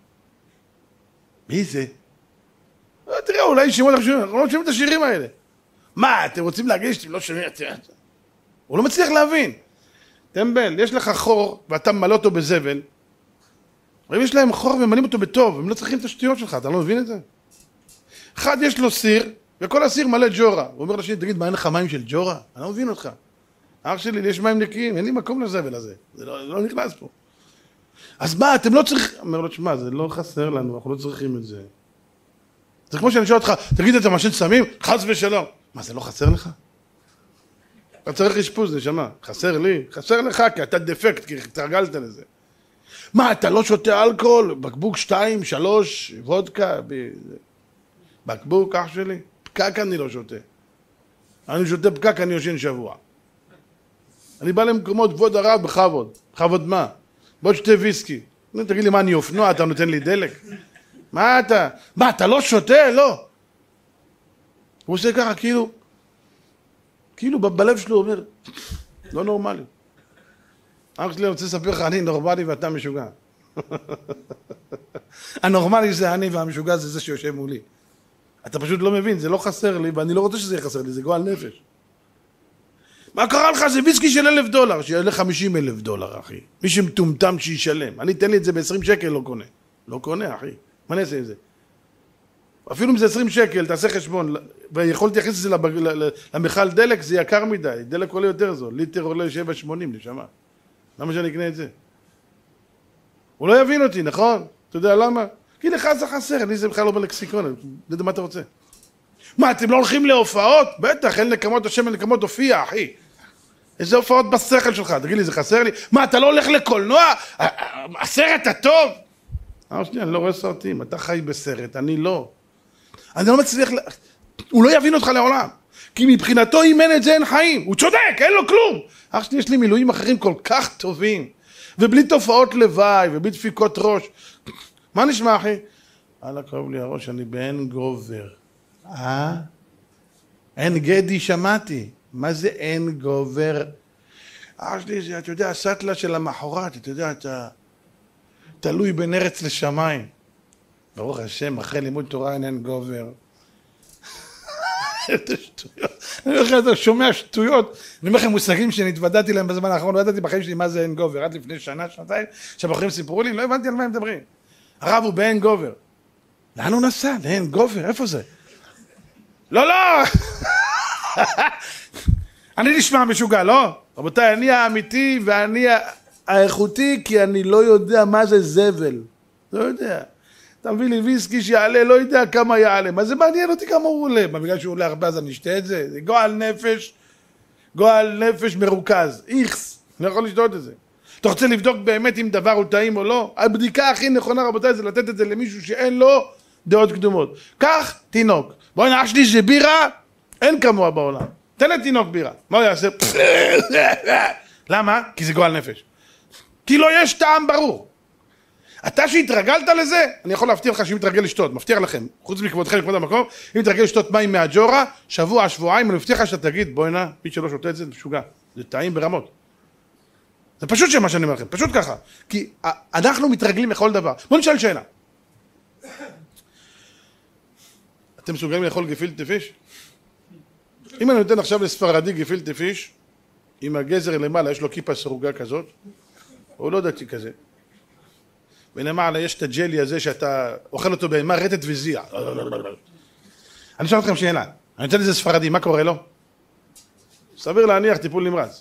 מי זה? תראה, אולי שימו את השירים, אנחנו לא שומעים את השירים האלה. מה, אתם רוצים להגיד שאתם לא שומעים? הוא לא מצליח להבין. טמבל, יש לך חור ואתה ממלא אותו בזבל, אבל יש להם חור וממלאים אותו בטוב, הם לא צריכים את השטויות שלך, אתה לא מבין את זה? אחד יש לו סיר, וכל הסיר מלא ג'ורה. הוא אומר לשני, תגיד, מה, אין לך מים של ג'ורה? אני לא מבין אותך. אח שלי, יש מים נקיים, אין לי מקום לזבל הזה. זה לא, לא נכנס פה. אז מה, אתם לא צריכים... אומר לו, תשמע, זה לא חסר לנו, אנחנו לא צריכים את זה. זה כמו שאני שואל אותך, תגיד, אתה מעשן סמים? חס ושלום. מה, זה לא חסר לך? אתה צריך אשפוז, נשמה. חסר לי? חסר לך, כי אתה דפקט, כי התרגלת לזה. מה, אתה לא שותה אלכוהול? בקבוק שתיים, שלוש, וודקה? ב... בקבוק, אח שלי? פקק אני לא שותה. אני שותה פקק, אני יושן שבוע. אני בא למקומות כבוד הרב בכבוד. בכבוד מה? בוא שתה ויסקי. תגיד לי, מה, אני אופנוע? אתה נותן לי דלק? מה אתה? מה, אתה לא שותה? לא. הוא עושה ככה, כאילו, כאילו בלב שלו אומר, לא נורמלי. אח שלי, אני רוצה לספר לך, אני נורמלי ואתה משוגע. הנורמלי זה אני והמשוגע זה זה שיושב מולי. אתה פשוט לא מבין, זה לא חסר לי, ואני לא רוצה שזה יהיה חסר לי, זה גועל נפש. מה קרה לך? זה ויסקי של אלף דולר, שיעלה חמישים אלף דולר, אחי. מי שמטומטם שישלם. אני אתן לי את זה ב-עשרים שקל, לא קונה. לא קונה, אחי. מה נעשה עם זה? אפילו אם זה עשרים שקל, תעשה חשבון, ויכולתי להכניס את זה למכל דלק, זה יקר מדי, דלק עולה יותר זול, ליטר עולה שבע שמונים, נשמה. למה שאני אקנה את זה? הוא לא יבין אותי, נכון? אתה יודע למה? כי לך זה חסר, אני זה בכלל לא בלקסיקון, אני יודע מה אתה רוצה. מה, אתם לא הולכים להופעות? בטח, אין נקמות השם, אין נקמות הופיע, אחי. איזה הופעות בשכל שלך? תגיד לי, זה חסר לי? מה, אתה לא הולך לקולנוע? הסרט הטוב? אה, שנייה, אני לא רואה סרטים, אתה חי בסרט, אני לא. אני לא מצליח, הוא לא יבין אותך לעולם. כי מבחינתו, אם אין את זה, אין חיים. הוא צודק, אין לו כלום. אח שלי, יש לי מילואים אחרים כל כך טובים. ובלי תופעות לוואי, ובלי דפיקות ראש. מה נשמע, אחי? אללה, קרוב לי הראש, אני באין גובר. אה? אין גדי, שמעתי. מה זה אין גובר? אח שלי, זה, אתה יודע, הסטלה של המחרת, אתה יודע, אתה תלוי בין ארץ לשמיים. ברוך השם, אחרי לימוד תורה אין אין גובר. איזה שטויות. אני אומר לך, אתה שומע שטויות. אני אומר לכם מושגים שנתוודעתי להם בזמן האחרון, לא ידעתי בחיים שלי מה זה אין גובר. עד לפני שנה, שנתיים, שהבחורים סיפרו לי, לא הבנתי על מה הם מדברים. הרב הוא באין גובר. לאן הוא נסע? לאין גובר, איפה זה? לא, לא! אני נשמע משוגע, לא? רבותיי, אני האמיתי ואני האיכותי, כי אני לא יודע מה זה זבל. לא יודע. אתה מביא לי ויסקי שיעלה, לא יודע כמה יעלה. מה זה מעניין אותי כמה הוא עולה? מה, בגלל שהוא עולה הרבה אז אני אשתה את זה? זה גועל נפש, גועל נפש מרוכז. איכס, אני יכול לשתות את זה. אתה רוצה לבדוק באמת אם דבר הוא טעים או לא? הבדיקה הכי נכונה, רבותיי, זה לתת את זה למישהו שאין לו דעות קדומות. קח תינוק. בואי נעש לי שבירה, אין כמוה בעולם. תן את תינוק בירה. מה הוא יעשה? למה? כי זה גועל נפש. כי לא יש טעם ברור. אתה שהתרגלת לזה, אני יכול להבטיח לך שאם תרגל לשתות, מבטיח לכם, חוץ מכבודכם לכבוד המקום, אם תרגל לשתות מים מהג'ורה, שבוע, שבועיים, אני מבטיח לך שאתה תגיד, בואי נע, מי שלא שותה את זה, זה משוגע. זה טעים ברמות. זה פשוט שמה שאני אומר לכם, פשוט ככה. כי אנחנו מתרגלים לכל דבר. בואו נשאל שאלה. אתם מסוגלים לאכול גפילטע פיש? אם אני נותן עכשיו לספרדי גפילטע פיש, עם הגזר למעלה, יש לו כיפה סרוגה כזאת, הוא לא דתי כזה. ולמעלה יש את הג'לי הזה שאתה אוכל אותו בהמה רטט וזיע. אני שואל אתכם שאלה, אני נותן לזה ספרדי, מה קורה לו? סביר להניח טיפול נמרץ.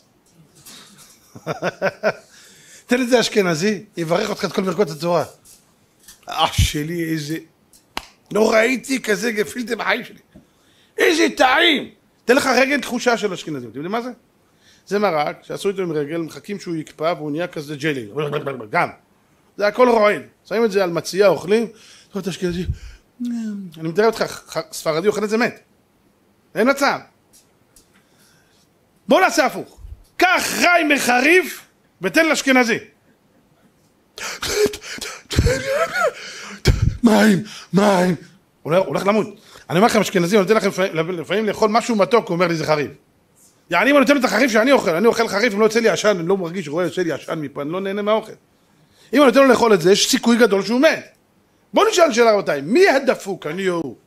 תן לזה אשכנזי, יברך אותך את כל ברכות התורה. אח שלי, איזה... לא ראיתי כזה גפילטע בחיים שלי. איזה טעים! תן לך רגל תחושה של אשכנזים, אתם יודעים מה זה? זה מרק שעשו איתו עם רגל, מחכים שהוא יקפא והוא נהיה כזה ג'לי. גם. זה הכל רועד. שמים את זה על מציאה, אוכלים, תראו את אשכנזי. אני מתאר אותך, ספרדי אוכל את זה מת. אין מצב. בואו נעשה הפוך. קח רעי מחריף ותן לאשכנזי. מים, מים. הוא הולך למות. אני אומר לכם אשכנזי, אני נותן לכם לפעמים לאכול משהו מתוק, הוא אומר לי זה חריף. יעני אם אני נותן את החריף שאני אוכל, אני אוכל חריף, אם לא יוצא לי עשן, אני לא מרגיש רואה יוצא לי עשן מפה, אני לא נהנה מהאוכל. אם אני נותן לו לאכול את זה, יש סיכוי גדול שהוא מת. בואו נשאל שאלה רבותיי, מי הדפוק? אני או הוא?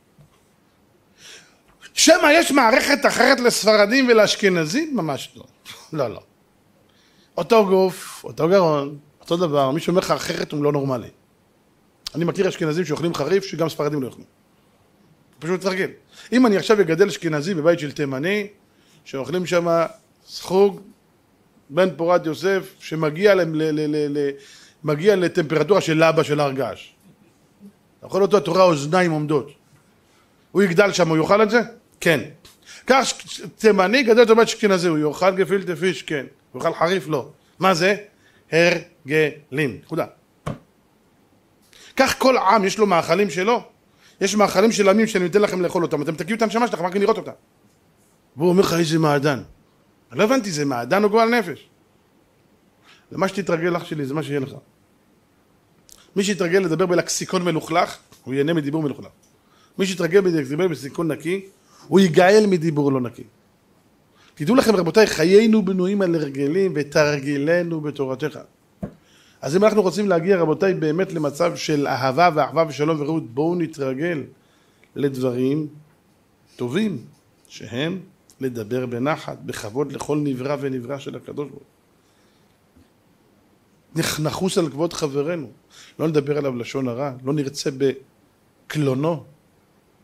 שמה יש מערכת אחרת לספרדים ולאשכנזים? ממש לא. לא, לא. אותו גוף, אותו גרון, אותו דבר, מי שאומר לך אחרת הוא לא נורמלי. אני מכיר אשכנזים שאוכלים חריף שגם ספרדים לא יאכלו. פשוט תרגיל. אם אני עכשיו אגדל אשכנזי בבית של תימני, שאוכלים שם סחוג, בן פורת יוסף, שמגיע ל, ל, ל, ל, ל, מגיע לטמפרטורה של לבה של הרגש. אוכל אותו התורה אוזניים עומדות. הוא יגדל שם, הוא יאכל את זה? כן. כך תימני גדל את הבית אשכנזי, הוא יאכל גפילטע פיש? כן. הוא יאכל חריף? לא. מה זה? הרגלים. נקודה. כך כל עם יש לו מאכלים שלו. יש מאכלים של עמים שאני נותן לכם לאכול אותם. אתם תקיעו את הנשמה שלכם, רק לראות אותה. והוא אומר לך איזה מעדן. אני לא הבנתי, זה מעדן או גועל נפש. למה שתתרגל לך שלי, זה מה שיהיה לך. מי שיתרגל לדבר בלקסיקון מלוכלך, הוא ייהנה מדיבור מלוכלך. מי שיתרגל לדבר בלקסיקון נקי, הוא ייגאל מדיבור לא נקי. תדעו לכם רבותיי, חיינו בנויים על הרגלים ותרגילנו בתורתך. אז אם אנחנו רוצים להגיע רבותיי באמת למצב של אהבה ואחווה ושלום ורעות, בואו נתרגל לדברים טובים, שהם לדבר בנחת, בכבוד לכל נברא ונברא של הקדוש ברוך הוא. נחוס על כבוד חברנו, לא נדבר עליו לשון הרע, לא נרצה בקלונו,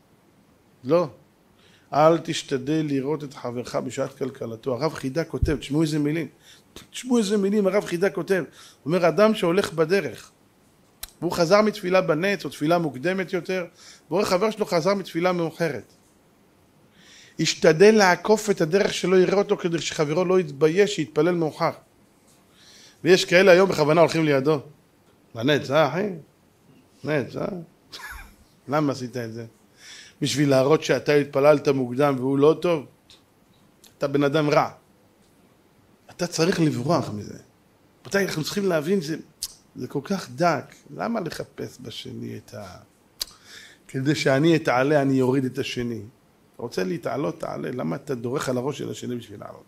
לא. אל תשתדל לראות את חברך בשעת כלכלתו. הרב חידה כותב, תשמעו איזה מילים. תשמעו איזה מילים, הרב חידה כותב. הוא אומר, אדם שהולך בדרך, והוא חזר מתפילה בנץ, או תפילה מוקדמת יותר, והוא חבר שלו חזר מתפילה מאוחרת. ישתדל לעקוף את הדרך שלו, יראה אותו כדי שחברו לא יתבייש, שיתפלל מאוחר. ויש כאלה היום בכוונה הולכים לידו. בנץ, אה אחי? נץ, אה? למה עשית את זה? בשביל להראות שאתה התפללת מוקדם והוא לא טוב? אתה בן אדם רע. אתה צריך לברוח מזה. מתי אנחנו צריכים להבין שזה זה כל כך דק. למה לחפש בשני את ה... כדי שאני אתעלה, אני יוריד את השני. אתה רוצה להתעלות, תעלה. למה אתה דורך על הראש של השני בשביל לעלות?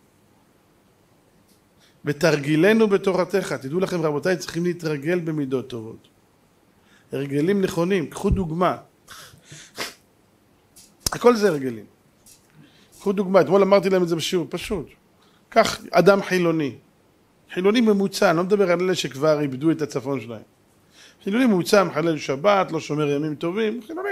ותרגילנו בתורתך. תדעו לכם רבותיי, צריכים להתרגל במידות טובות. הרגלים נכונים. קחו דוגמה. הכל זה הרגלים. קחו דוגמה. אתמול אמרתי להם את זה בשיעור. פשוט. קח אדם חילוני. חילוני ממוצע. אני לא מדבר על אלה שכבר איבדו את הצפון שלהם. חילוני ממוצע, מחלל שבת, לא שומר ימים טובים. חילוני.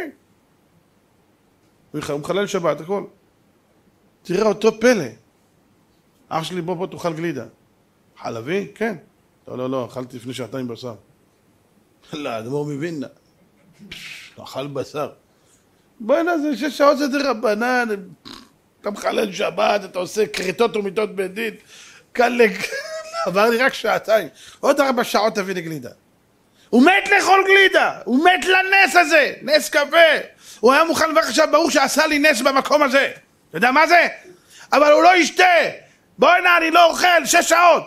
הוא מחלל שבת, הכל. תראה אותו פלא. אח שלי, בוא פה תאכל גלידה. חלבי? כן. לא, לא, לא, אכלתי לפני שעתיים בשר. לא, אדמו"ר מווילנה. אכל בשר. בואי נעשה, שש שעות זה דרבנן, אתה מחלל שבת, אתה עושה כריתות ומיתות בית דין, קל עבר לי רק שעתיים. עוד ארבע שעות תביא לי גלידה. הוא מת לאכול גלידה, הוא מת לנס הזה, נס קפה. הוא היה מוכן לברך עכשיו, ברוך שעשה לי נס במקום הזה. אתה יודע מה זה? אבל הוא לא ישתה. בואי נע, אני לא אוכל, שש שעות.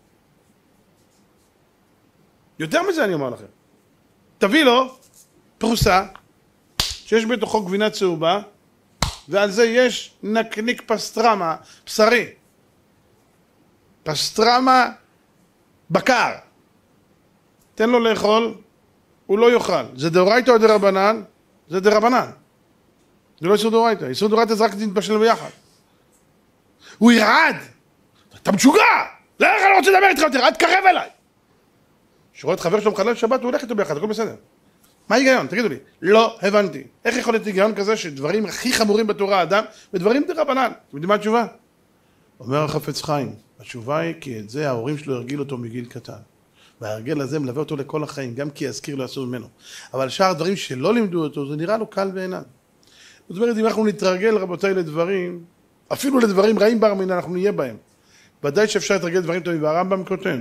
יותר מזה אני אומר לכם. תביא לו פרוסה, שיש בתוכו גבינה צהובה, ועל זה יש נקניק פסטרמה, בשרי. פסטרמה בקר. תן לו לאכול, הוא לא יאכל. זה דאורייתא או דרבנן? זה דרבנן. זה לא איסור דאורייתא. איסור דאורייתא זה רק נתבשל ביחד. הוא ירעד. אתה משוגע! לך, אני לא רוצה לדבר איתך יותר, אל תקרב אליי. שרואה את חבר שלו מחלל שבת, הוא הולך איתו ביחד, הכל בסדר. מה ההיגיון? תגידו לי. לא הבנתי. איך יכול להיות היגיון כזה שדברים הכי חמורים בתורה האדם, ודברים דרבנן? אתם יודעים מה התשובה? אומר החפץ חיים, התשובה היא כי את זה ההורים שלו הרגיל אותו מגיל קטן. וההרגל הזה מלווה אותו לכל החיים, גם כי יזכיר לו אסור ממנו. אבל שאר הדברים שלא לימדו אותו, זה נראה לו קל בעיניו. זאת אומרת, אם אנחנו נתרגל רבותיי לדברים, אפילו לדברים רעים בר מינן, אנחנו נהיה בהם. ודאי שאפשר לתרגל דברים טובים, והרמב"ם כותב.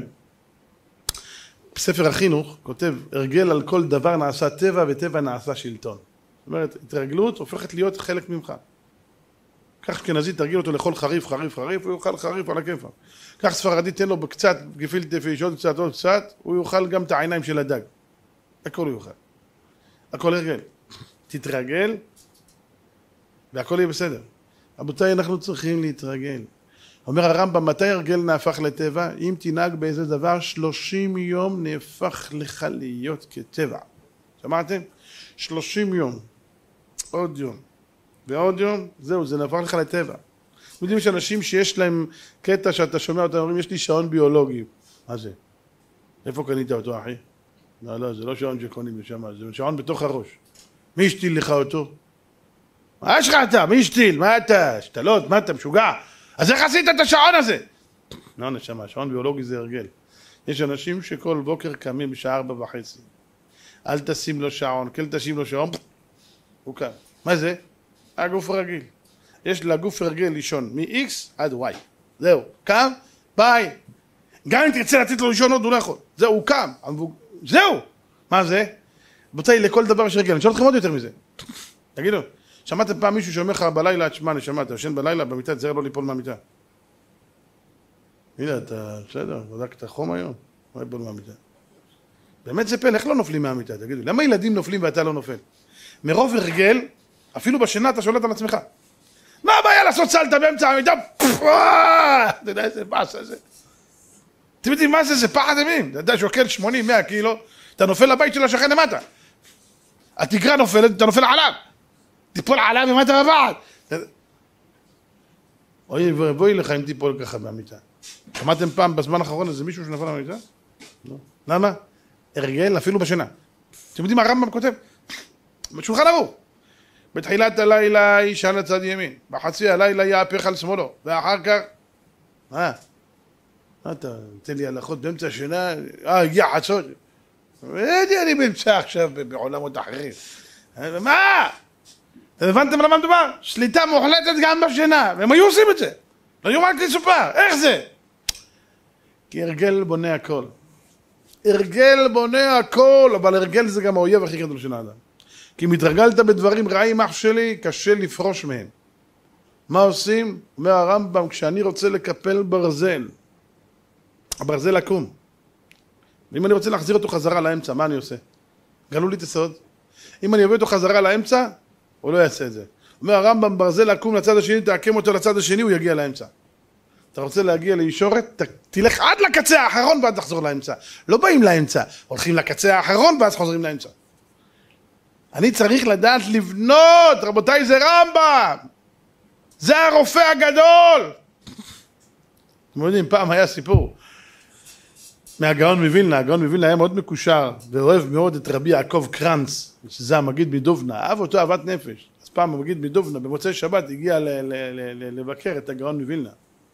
בספר החינוך כותב, הרגל על כל דבר נעשה טבע, וטבע נעשה שלטון. זאת אומרת, התרגלות הופכת להיות חלק ממך. כך אשכנזי תרגיל אותו לאכול חריף, חריף, חריף, הוא יאכל חריף על הכיפה. כך ספרדי תן לו בקצת גפילטע פיש, עוד קצת, עוד קצת, הוא יאכל גם את העיניים של הדג. הכל הוא יאכל. הכל הרגל. תתרגל, והכל יהיה בסדר. רבותיי, אנחנו צריכים להתרגל. אומר הרמב"ם, מתי הרגל נהפך לטבע? אם תנהג באיזה דבר, שלושים יום נהפך לך להיות כטבע. שמעתם? שלושים יום. עוד יום. ועוד יום, זהו, זה נהפך לך לטבע. יודעים שאנשים שיש להם קטע שאתה שומע אותם, אומרים, יש לי שעון ביולוגי. מה זה? איפה קנית אותו, אחי? לא, לא, זה לא שעון שקונים לשם, זה שעון בתוך הראש. מי השתיל לך אותו? מה יש לך אתה? מי השתיל? מה אתה? שתלות? מה אתה? משוגע? אז איך עשית את השעון הזה? לא, נשמה, שעון ביולוגי זה הרגל. יש אנשים שכל בוקר קמים בשעה ארבע וחצי. אל תשים לו שעון, כל תשים לו שעון, הוא קם. מה זה? הגוף רגיל. יש לגוף הרגל לישון מ-X עד Y. זהו, קם, ביי. גם אם תרצה לתת לו לישון עוד, הוא לא יכול. זהו, הוא קם. זהו. מה זה? בוטאי לכל דבר יש הרגל. אני שואל אתכם עוד יותר מזה. תגידו, שמעתם פעם מישהו שאומר לך בלילה, תשמע, נשמה, אתה ישן בלילה, במיטה, תזהר לא ליפול מהמיטה. הנה, אתה, בסדר, בדקת חום היום? לא ליפול מהמיטה. באמת זה פלא, איך לא נופלים מהמיטה? תגידו, למה ילדים נופלים ואתה לא נופל? מרוב הרגל, אפילו בשינה אתה שולט על עצמך. מה הבעיה לעשות סלטה באמצע המיטה? אתה יודע איזה פס זה. אתם יודעים מה זה? זה פחד אימים. אתה יודע שוקל שמונים מאה קילו, אתה נופל לבית של השכן למטה. התגרה נופלת, אתה נופל עליו. תיפול עליו ממטה בבעד. אוי ובואי לך אם תיפול ככה מהמיטה. שמעתם פעם בזמן האחרון איזה מישהו שנפל מהמיטה? לא. למה? הרגל אפילו בשינה. אתם יודעים מה הרמב"ם כותב? בשולחן ערוך. בתחילת הלילה יישן לצד ימין, בחצי הלילה יהפך על שמאלו, ואחר כך, מה? מה אתה נותן לי הלכות באמצע השינה? אה, הגיע חצות. אני באמצע עכשיו בעולמות אחרים. מה? אתם הבנתם על מה מדובר? שליטה מוחלטת גם בשינה, והם היו עושים את זה. לא יאומן כי יסופר, איך זה? כי הרגל בונה הכל. הרגל בונה הכל, אבל הרגל זה גם האויב הכי גדול של האדם. כי אם התרגלת בדברים רעים, אח שלי, קשה לפרוש מהם. מה עושים? אומר הרמב"ם, כשאני רוצה לקפל ברזל, הברזל לקום. ואם אני רוצה להחזיר אותו חזרה לאמצע, מה אני עושה? גלו לי את הסוד. אם אני אביא אותו חזרה לאמצע, הוא לא יעשה את זה. אומר הרמב"ם, ברזל לקום לצד השני, תעקם אותו לצד השני, הוא יגיע לאמצע. אתה רוצה להגיע לישורת, תלך עד לקצה האחרון ואז תחזור לאמצע. לא באים לאמצע, הולכים לקצה האחרון ואז חוזרים לאמצע. אני צריך לדעת לבנות, רבותיי, זה רמב"ם. זה הרופא הגדול. אתם יודעים, פעם היה סיפור מהגאון מווילנה. הגאון מווילנה היה מאוד מקושר ואוהב מאוד את רבי יעקב קרנץ, שזה המגיד מדובנה, אהב אותו אהבת נפש. אז פעם המגיד מדובנה במוצאי שבת הגיע ל- ל- ל- ל- לבקר את הגאון מווילנה.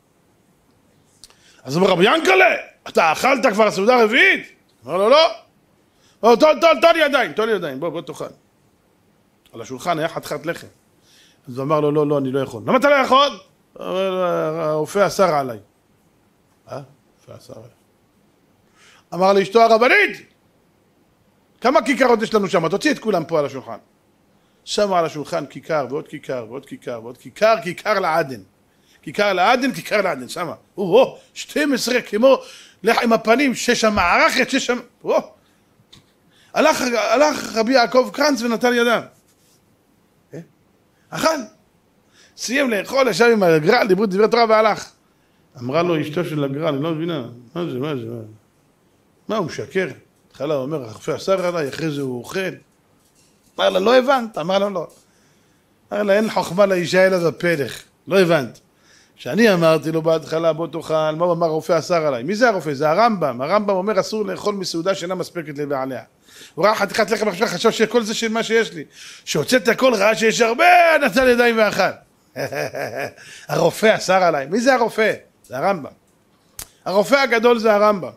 אז הוא אומר, רבי ינקלה, אתה אכלת כבר סעודה רביעית? אמר לו, לא. טול, טול, טול לי ידיים, טול לי ידיים, בוא, בוא תאכל. על השולחן היה חתיכת לחם. אז הוא אמר לו, לא, לא, אני לא יכול. למה אתה לא יכול? הרופא אסר עליי. אה? הרופא אסר עליי. אמר לאשתו הרבנית, כמה כיכרות יש לנו שם? תוציא את כולם פה על השולחן. שמה על השולחן כיכר ועוד כיכר ועוד כיכר ועוד כיכר, כיכר לעדן. כיכר לעדן, כיכר לעדן, שמה. או, שתים עשרה, כמו לחם הפנים, שש המערכת, שש המ... או. הלך, הלך רבי יעקב קרנץ ונטל ידם. אה? אכל. סיים לאכול, ישב עם הגר"ל, דיברו דברי תורה והלך. אמרה לו אשתו של הגר"ל, אני לא מבינה, מה זה, מה זה, מה זה? מה, הוא משקר? התחלה הוא אומר, הרופא אסר עליי, אחרי זה הוא אוכל. אמר לה, לא הבנת? אמר לה, לא. אמר לה, אין חוכמה לאישה אלא בפלך. לא הבנת. שאני אמרתי לו בהתחלה, בוא תאכל, מה אמר הרופא אסר עליי? מי זה הרופא? זה הרמב"ם. הרמב"ם אומר, אסור לאכול מסעודה שאינה מספקת לבעליה. הוא ראה חתיכת לחם עכשיו, חשב שכל זה של מה שיש לי. שהוצאת הכל, ראה שיש הרבה, נטל ידיים ואכל. הרופא אסר עליי. מי זה הרופא? זה הרמב"ם. הרופא הגדול זה הרמב"ם.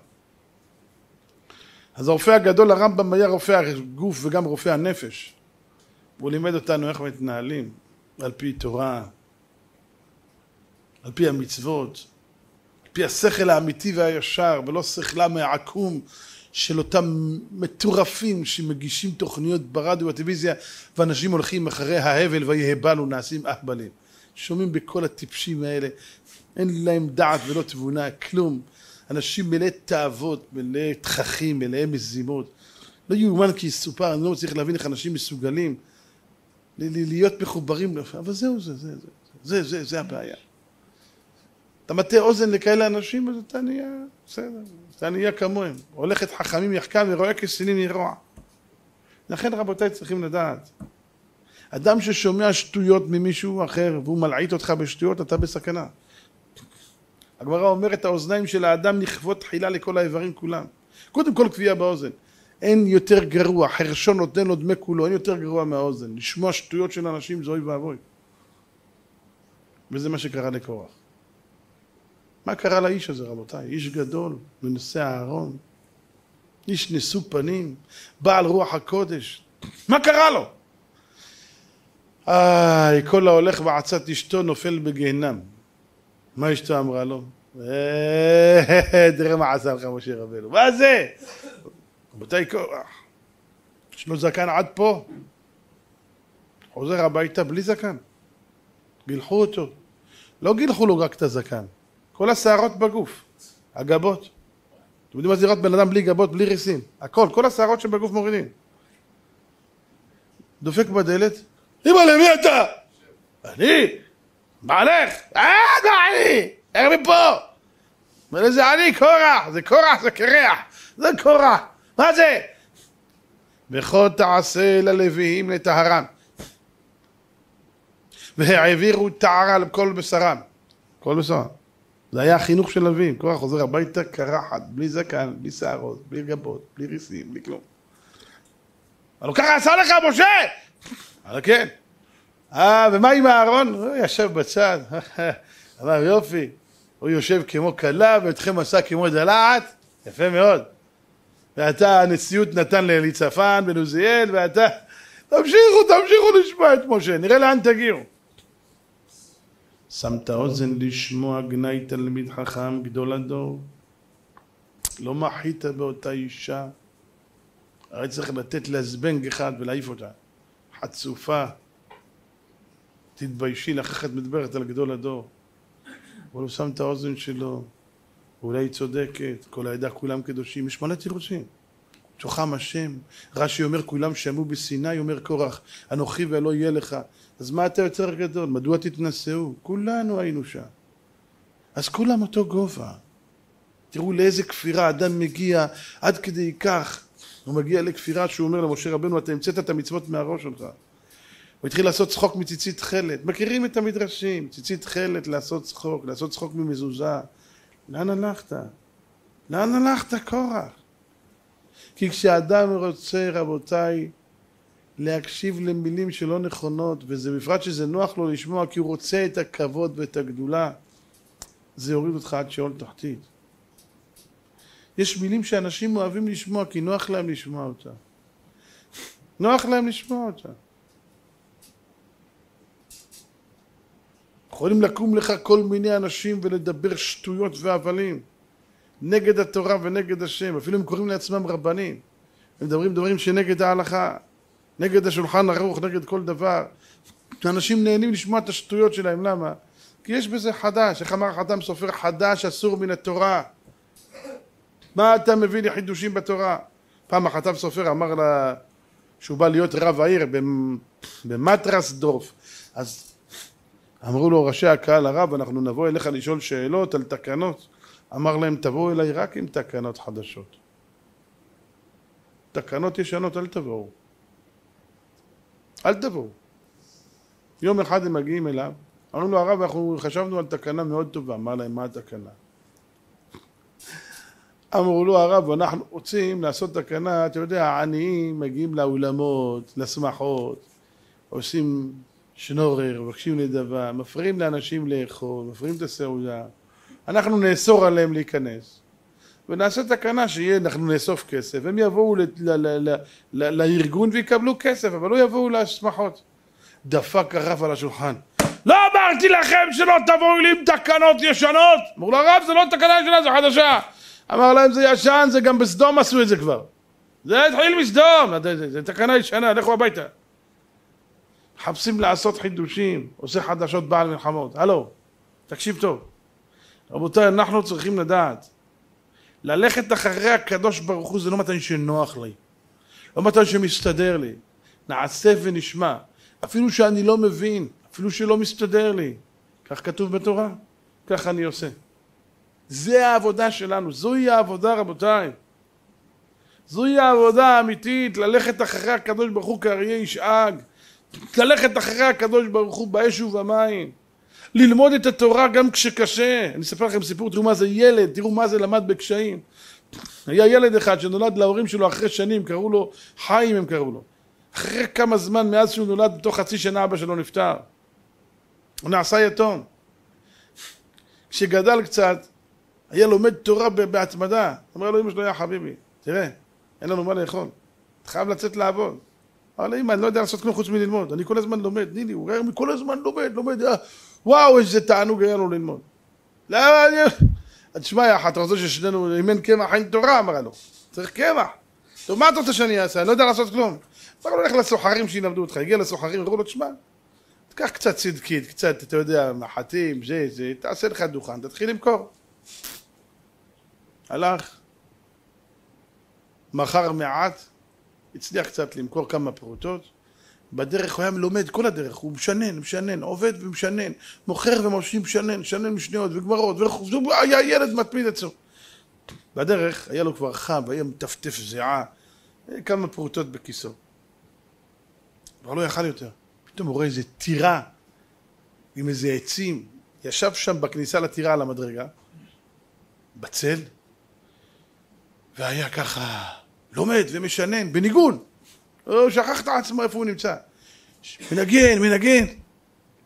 אז הרופא הגדול, הרמב"ם היה רופא הגוף וגם רופא הנפש. הוא לימד אותנו איך מתנהלים, על פי תורה, על פי המצוות, על פי השכל האמיתי והישר, ולא שכלם העקום של אותם מטורפים שמגישים תוכניות ברדיו ובטלוויזיה, ואנשים הולכים אחרי ההבל ויהבלו נעשים אהבלים. שומעים בכל הטיפשים האלה, אין להם דעת ולא תבונה, כלום. אנשים מלאי תאוות, מלאי תככים, מלאי מזימות. לא יאומן כי יסופר, אני לא צריך להבין איך אנשים מסוגלים להיות מחוברים, אבל זהו, זה, זה, זה, זה, זה, זה הבעיה. אתה מטה אוזן לכאלה אנשים, אז אתה נהיה, בסדר, אתה נהיה כמוהם. הולכת חכמים יחכם ורואה כסינים ירוע. לכן רבותיי צריכים לדעת, אדם ששומע שטויות ממישהו אחר, והוא מלעיט אותך בשטויות, אתה בסכנה. הגמרא אומרת, האוזניים של האדם נכוות תחילה לכל האיברים כולם. קודם כל כוויה באוזן. אין יותר גרוע, חרשון נותן לו דמי כולו, אין יותר גרוע מהאוזן. לשמוע שטויות של אנשים זה אוי ואבוי. וזה מה שקרה לקורח. מה קרה לאיש הזה, רבותיי? איש גדול, בנושא הארון. איש נשוא פנים, בעל רוח הקודש. מה קרה לו? איי, כל ההולך בעצת אשתו נופל בגיהנם. מה אשתו אמרה לו? תראה מה עשה לך משה רבנו. מה זה? רבותיי, קורח. יש לו זקן עד פה. חוזר הביתה בלי זקן. גילחו אותו. לא גילחו לו רק את הזקן. כל השערות בגוף. הגבות. אתם יודעים מה זה לראות בן אדם בלי גבות, בלי ריסים? הכל, כל השערות שבגוף מורידים. דופק בדלת. אמא, למי אתה? אני? בעלך? אה, זה אני! איך מפה? אומר לי, זה אני, קורח, זה קורח, זה קרח, זה קורח, מה זה? וכה תעשה ללוויים לטהרם, והעבירו טהרה על כל בשרם, כל בשרם. זה היה החינוך של לוויים, קורח חוזר הביתה קרחת, בלי זקן, בלי שערות, בלי גבות, בלי ריסים, בלי כלום. אבל ככה עשה לך, משה? אבל כן. אה, ומה עם הארון? הוא ישב בצד, אמר יופי, הוא יושב כמו כלה ואתכם עשה כמו דלעת, יפה מאוד. ואתה, הנשיאות נתן לאליצפן בן עוזיאל, ואתה, תמשיכו, תמשיכו לשמוע את משה, נראה לאן תגיעו. שמת אוזן לשמוע גנאי תלמיד חכם גדול הדור, לא מחית באותה אישה, הרי צריך לתת לה זבנג אחד ולהעיף אותה, חצופה, תתביישי לך, את מדברת על גדול הדור. אבל הוא שם את האוזן שלו, אולי היא צודקת, כל העדה כולם קדושים, יש מלא תירוצים. תוכם השם, רש"י אומר כולם שמעו בסיני, אומר קורח, אנוכי ולא יהיה לך. אז מה אתה יותר גדול? מדוע תתנסעו? כולנו היינו שם. אז כולם אותו גובה. תראו לאיזה כפירה אדם מגיע, עד כדי כך, הוא מגיע לכפירה שהוא אומר למשה רבנו, אתה המצאת את המצוות מהראש שלך. הוא התחיל לעשות צחוק מציצית חלת. מכירים את המדרשים, ציצית חלת, לעשות צחוק, לעשות צחוק ממזוזה. לאן הלכת? לאן הלכת קורח? כי כשאדם רוצה, רבותיי, להקשיב למילים שלא נכונות, וזה בפרט שזה נוח לו לשמוע, כי הוא רוצה את הכבוד ואת הגדולה, זה יוריד אותך עד שאול תחתית. יש מילים שאנשים אוהבים לשמוע, כי נוח להם לשמוע אותה. נוח להם לשמוע אותה. יכולים לקום לך כל מיני אנשים ולדבר שטויות והבלים נגד התורה ונגד השם, אפילו הם קוראים לעצמם רבנים, הם מדברים דברים שנגד ההלכה, נגד השולחן ערוך, נגד כל דבר. האנשים נהנים לשמוע את השטויות שלהם, למה? כי יש בזה חדש, איך אמר חתם סופר, חדש אסור מן התורה. מה אתה מביא לחידושים בתורה? פעם החתם סופר אמר לה, שהוא בא להיות רב העיר במטרסדורף, אז אמרו לו ראשי הקהל, הרב, אנחנו נבוא אליך לשאול שאלות על תקנות. אמר להם, תבואו אליי רק עם תקנות חדשות. תקנות ישנות, אל תבואו. אל תבואו. יום אחד הם מגיעים אליו, אמרו לו, הרב, אנחנו חשבנו על תקנה מאוד טובה. אמר להם, מה התקנה? אמרו לו, הרב, אנחנו רוצים לעשות תקנה, אתה יודע, העניים מגיעים לאולמות, לשמחות, עושים שנורר, מבקשים נדבה, מפריעים לאנשים לאכול, מפריעים את הסעודה. אנחנו נאסור עליהם להיכנס. ונעשה תקנה שיהיה, אנחנו נאסוף כסף, הם יבואו ל- ל- ל- ל- ל- לארגון ויקבלו כסף, אבל לא יבואו לשמחות. דפק הרב על השולחן. לא אמרתי לכם שלא תבואו לי עם תקנות ישנות? אמרו לו, הרב, זה לא תקנה ישנה, זה חדשה. אמר להם, זה ישן, זה גם בסדום עשו את זה כבר. זה התחיל מסדום, זה, זה, זה תקנה ישנה, לכו הביתה. מחפשים לעשות חידושים, עושה חדשות בעל מלחמות. הלו, תקשיב טוב. רבותיי, אנחנו צריכים לדעת, ללכת אחרי הקדוש ברוך הוא זה לא מתן שנוח לי, לא מתן שמסתדר לי. נעשה ונשמע, אפילו שאני לא מבין, אפילו שלא מסתדר לי. כך כתוב בתורה, כך אני עושה. זה העבודה שלנו, זוהי העבודה רבותיי. זוהי העבודה האמיתית, ללכת אחרי הקדוש ברוך הוא כאריה ישאג, ללכת אחרי הקדוש ברוך הוא באש ובמים, ללמוד את התורה גם כשקשה. אני אספר לכם סיפור, תראו מה זה ילד, תראו מה זה למד בקשיים. היה ילד אחד שנולד להורים שלו אחרי שנים, קראו לו חיים, הם קראו לו. אחרי כמה זמן מאז שהוא נולד, בתוך חצי שנה אבא שלו נפטר. הוא נעשה יתום. כשגדל קצת, היה לומד תורה בהתמדה. אמר לו אמא שלו, יא חביבי, תראה, אין לנו מה לאכול, אתה חייב לצאת לעבוד. אמר לו, אמא, אני לא יודע לעשות כלום חוץ מללמוד, אני כל הזמן לומד, נילי, הוא ראה, כל הזמן לומד, לומד, וואו, איזה תענוג היה לו ללמוד. למה אני... תשמע, יא אחת, אתה רוצה ששנינו, אם אין קמח, אין תורה, אמרה לו. צריך קמח. טוב, מה אתה רוצה שאני אעשה? אני לא יודע לעשות כלום. אמר לו, לך לסוחרים שילמדו אותך. הגיע לסוחרים, אמרו לו, תשמע, תקח קצת צדקית, קצת, אתה יודע, מחטים, זה, זה, תעשה לך דוכן, תתחיל למכור. הלך, מחר מעט, הצליח קצת למכור כמה פרוטות, בדרך הוא היה לומד כל הדרך, הוא משנן, משנן, עובד ומשנן, מוכר ומושכים משנן, משנן משניות וגמרות, והיה ילד מתמיד אצלו. בדרך היה לו כבר חם, והיה מטפטף זיעה, כמה פרוטות בכיסו. כבר לא יכל יותר. פתאום הוא רואה איזה טירה, עם איזה עצים, ישב שם בכניסה לטירה על המדרגה, בצל, והיה ככה לומד ומשנן, בניגון. הוא שכח את עצמו איפה הוא נמצא. מנגן, מנגן.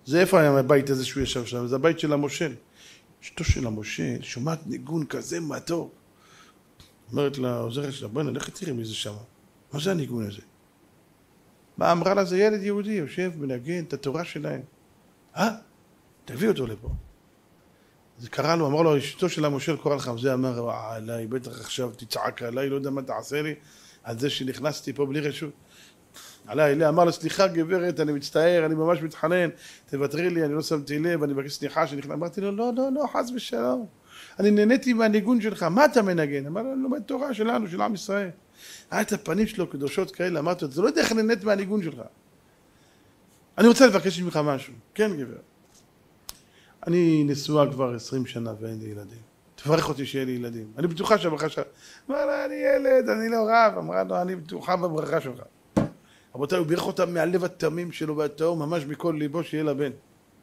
זה איפה היה הבית הזה שהוא ישב שם? זה הבית של המושל. אשתו של המושל, שומעת ניגון כזה מתוק. אומרת לה, עוזרת שלה, בואי נלך תראי מי זה שם. מה זה הניגון הזה? מה אמרה לה? זה ילד יהודי, יושב מנגן את התורה שלהם. אה? תביא אותו לפה. זה קרא לו, אמר לו, אשתו של המושל קורא לך, וזה אמר, עליי, בטח עכשיו תצעק עליי, לא יודע מה תעשה לי, על זה שנכנסתי פה בלי רשות. עליי, אלה, אמר לה, סליחה גברת, אני מצטער, אני ממש מתחנן, תוותרי לי, אני לא שמתי לב, אני מבקש סליחה שנכנס. אמרתי לו, לא, לא, לא, חס ושלום. אני נהניתי מהניגון שלך, מה אתה מנגן? אמר לו, אני לומד תורה שלנו, של עם ישראל. היה את הפנים שלו קדושות כאלה, אמרתי לו, זה לא יודע איך נהנית מהניגון שלך. אני רוצה לבקש ממך משהו. כן, גברת. אני נשואה כבר עשרים שנה ואין לי ילדים. תברך אותי שיהיה לי ילדים. אני בטוחה שהברכה שלך. אמר לה, אני ילד, אני לא רב. אמרה לו, אני בטוחה בברכה שלך. רבותיי, הוא בירך אותה מהלב התמים שלו והטהור, ממש מכל ליבו שיהיה לה בן.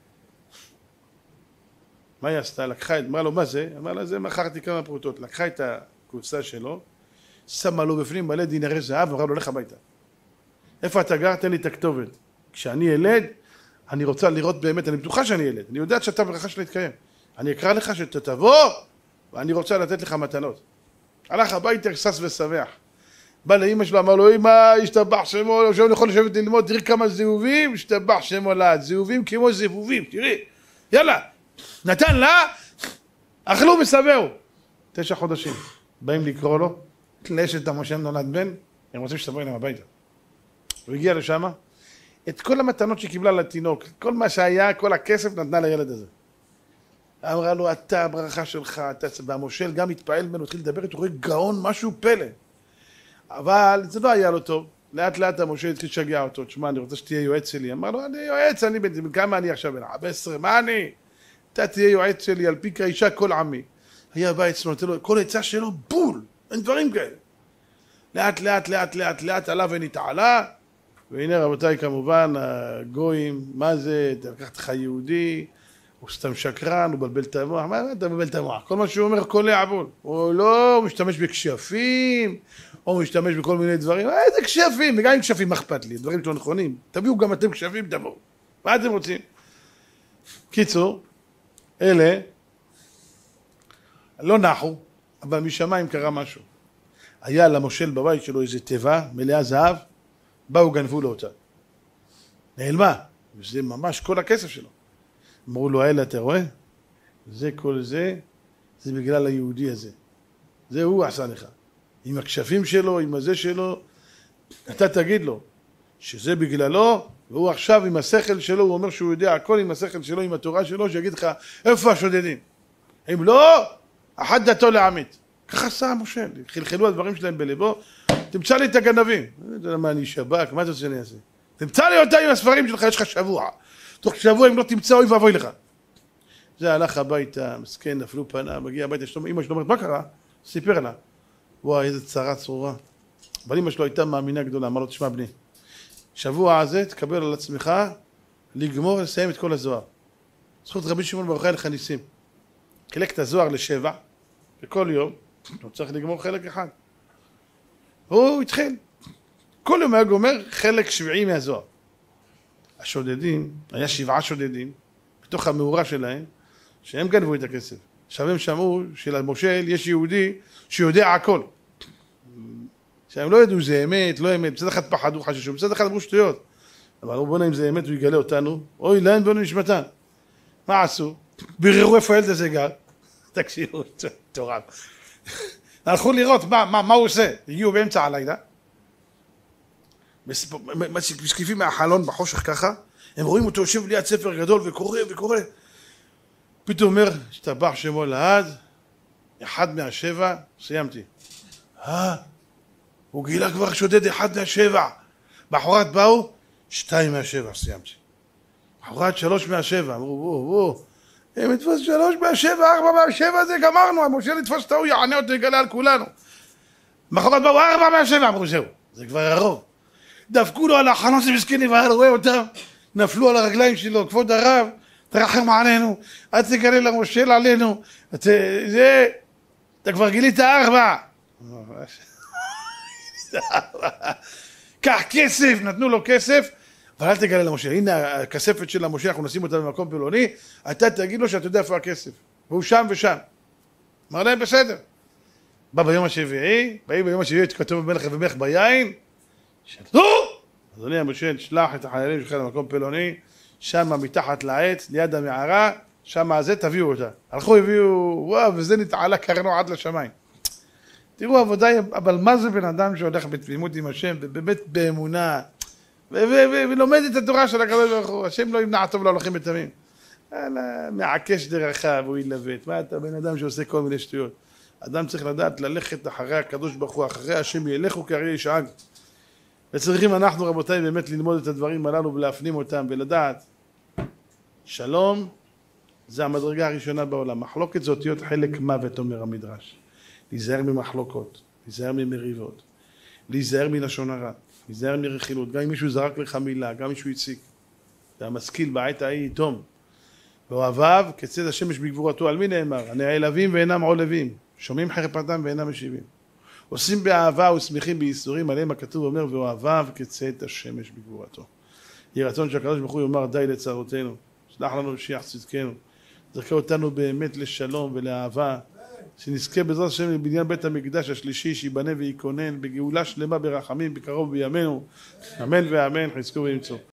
מה היא עשתה? לקחה את, אמרה לו, מה זה? אמרה לה, זה מכרתי כמה פרוטות. לקחה את הקופסה שלו, שמה לו בפנים מלא דינרי זהב, ואמרה לו, לך הביתה. איפה אתה גר? תן לי את הכתובת. כשאני ילד, אני רוצה לראות באמת, אני בטוחה שאני ילד, אני יודעת שאתה ברכה שלה להתקיים. אני אקרא לך שאתה תבוא, ואני רוצה לתת לך מתנות. הלך הביתה, שש ושמח. בא לאמא שלו, אמר לו, אמא, השתבח שמו, עכשיו אני יכול לשבת ללמוד, תראי כמה זהובים, השתבח שמו לה, זהובים כמו זבובים, תראי, יאללה, נתן לה, אכלו ושבעו. תשע חודשים, באים לקרוא לו, לאשת המשה נולד בן, הם רוצים שתבוא אליהם הביתה. הוא הגיע לשם, את כל המתנות שקיבלה לתינוק, כל מה שהיה, כל הכסף נתנה לילד הזה. אמרה לו, אתה הברכה שלך, אתה, והמושל גם התפעל ממנו, התחיל לדבר, הוא רואה גאון, משהו פלא. אבל זה לא היה לו טוב. לאט לאט המושל התחיל לשגע אותו, תשמע, אני רוצה שתהיה יועץ שלי. אמר לו, אני יועץ, אני בן, כמה אני עכשיו בן? ארבע עשרה, מה אני? אתה תהיה יועץ שלי, על פי כאישה כל עמי. היה בא אצלו, נותן לו, כל עצה שלו, בול, אין דברים כאלה. לאט לאט לאט לאט לאט עלה ונתעלה, והנה רבותיי כמובן, הגויים, מה זה, אתה לקחת לך יהודי, הוא סתם שקרן, הוא בלבל את המוח, מה אתה מבלבל את המוח? כל מה שהוא אומר, קולע בול. הוא לא, הוא משתמש בכשפים, או משתמש בכל מיני דברים, איזה כשפים, וגם עם כשפים מה אכפת לי, דברים שלא נכונים, תביאו גם אתם כשפים, תבואו, מה אתם רוצים? קיצור, אלה לא נחו, אבל משמיים קרה משהו. היה למושל בבית שלו איזו תיבה, מלאה זהב, באו גנבו לו אותה. נעלמה, וזה ממש כל הכסף שלו. אמרו לו, האלה, אתה רואה? זה כל זה, זה בגלל היהודי הזה. זה הוא עשה לך. עם הכשפים שלו, עם הזה שלו, אתה תגיד לו שזה בגללו, והוא עכשיו עם השכל שלו, הוא אומר שהוא יודע הכל עם השכל שלו, עם התורה שלו, שיגיד לך, איפה השודדים? אם לא, אחת דתו לעמית. ככה עשה המושל, חלחלו הדברים שלהם בלבו, תמצא לי את הגנבים. אני יודע מה, אני שבק, מה אתה רוצה שאני אעשה? תמצא לי אותה עם הספרים שלך, יש לך שבוע. תוך שבוע אם לא תמצא, אוי ואבוי לך. זה הלך הביתה, מסכן, נפלו פנה, מגיע הביתה, אמא שלו אומרת, מה קרה? סיפר לה. וואי, איזה צרה צרורה. אבל אמא שלו הייתה מאמינה גדולה, אמר לו, תשמע בני, שבוע הזה תקבל על עצמך לגמור ולסיים את כל הזוהר. זכות רבי שמעון בר יוחאי לך ניסים. חילק את הזוהר לשבע, וכל יום הוא צריך לגמור חלק אחד. הוא התחיל. כל יום היה גומר חלק שביעי מהזוהר. השודדים, היה שבעה שודדים, בתוך המאורה שלהם, שהם גנבו את הכסף. עכשיו הם שמעו שלמושל יש יהודי שיודע הכל. שהם לא ידעו זה אמת, לא אמת, מצד אחד פחדו חששו, מצד אחד אמרו שטויות. אבל בוא נעים זה אמת, הוא יגלה אותנו, אוי, לאן בנו נשמתם? מה עשו? ביררו איפה הילד הזה גר. תקשיבו, תורם. הלכו לראות מה, מה, מה הוא עושה. הגיעו באמצע הלילה. משקיפים מהחלון בחושך ככה, הם רואים אותו יושב ליד ספר גדול וקורא וקורא. פתאום אומר, השתבח שמו לעד, אחד מהשבע, סיימתי. אה, הוא גילה כבר שודד אחד מהשבע. בחורת באו, שתיים מהשבע, סיימתי. בחורת שלוש מהשבע, אמרו, בוא, בוא. הם יתפוס שלוש מהשבע, ארבע מהשבע, זה גמרנו, המושל יתפוס את ההוא, יענה אותו, יגלה על כולנו. בחורת באו, ארבע מהשבע, אמרו, זהו, זה כבר הרוב. דפקו לו על החלון, זה מסכן, והר רואה אותם, נפלו על הרגליים שלו, כבוד הרב, תרחם עלינו, אל תגלה למושל עלינו, את, זה, אתה כבר גילית ארבע. קח כסף, נתנו לו כסף, אבל אל תגלה למשה, הנה הכספת של המשה, אנחנו נשים אותה במקום פלוני, אתה תגיד לו שאתה יודע איפה הכסף, והוא שם ושם. אמר להם בסדר. בא ביום השביעי, באים ביום השביעי, כתוב במלך ובמלך ביין, שתו! אדוני המשה, שלח את החיילים שלך למקום פלוני, שם מתחת לעץ, ליד המערה, שם הזה תביאו אותה. הלכו, הביאו, וואו, וזה נתעלה קרנו עד לשמיים. תראו עבודה, אבל מה זה בן אדם שהולך בתמימות עם השם, ובאמת באמונה, ולומד את התורה של הקדוש ברוך הוא, השם לא ימנע טוב להולכים בתמים. מעקש דרכיו, הוא ילווט. מה אתה בן אדם שעושה כל מיני שטויות? אדם צריך לדעת ללכת אחרי הקדוש ברוך הוא, אחרי השם ילכו כאריה ישאג. וצריכים אנחנו רבותיי באמת ללמוד את הדברים הללו ולהפנים אותם ולדעת. שלום זה המדרגה הראשונה בעולם. מחלוקת זה אותיות חלק מוות, אומר המדרש. להיזהר ממחלוקות, להיזהר ממריבות, להיזהר מלשון הרע, להיזהר מרכילות. גם אם מישהו זרק לך מילה, גם מישהו הציק. זה המשכיל בעת ההיא יתום. ואוהביו כצאת השמש בגבורתו. על מי נאמר? הנעלבים ואינם עולבים, שומעים חרפתם ואינם משיבים. עושים באהבה ושמחים בייסורים, עליהם הכתוב אומר, ואוהביו כצאת השמש בגבורתו. יהי רצון שהקדוש ברוך הוא יאמר די לצרותינו, שלח לנו משיח צדקנו, זכה אותנו באמת לשלום ולאהבה, שנזכה בעזרת השם לבניין בית המקדש השלישי שיבנה ויקונן בגאולה שלמה ברחמים בקרוב בימינו, אמן ואמן, חזקו ואמצו.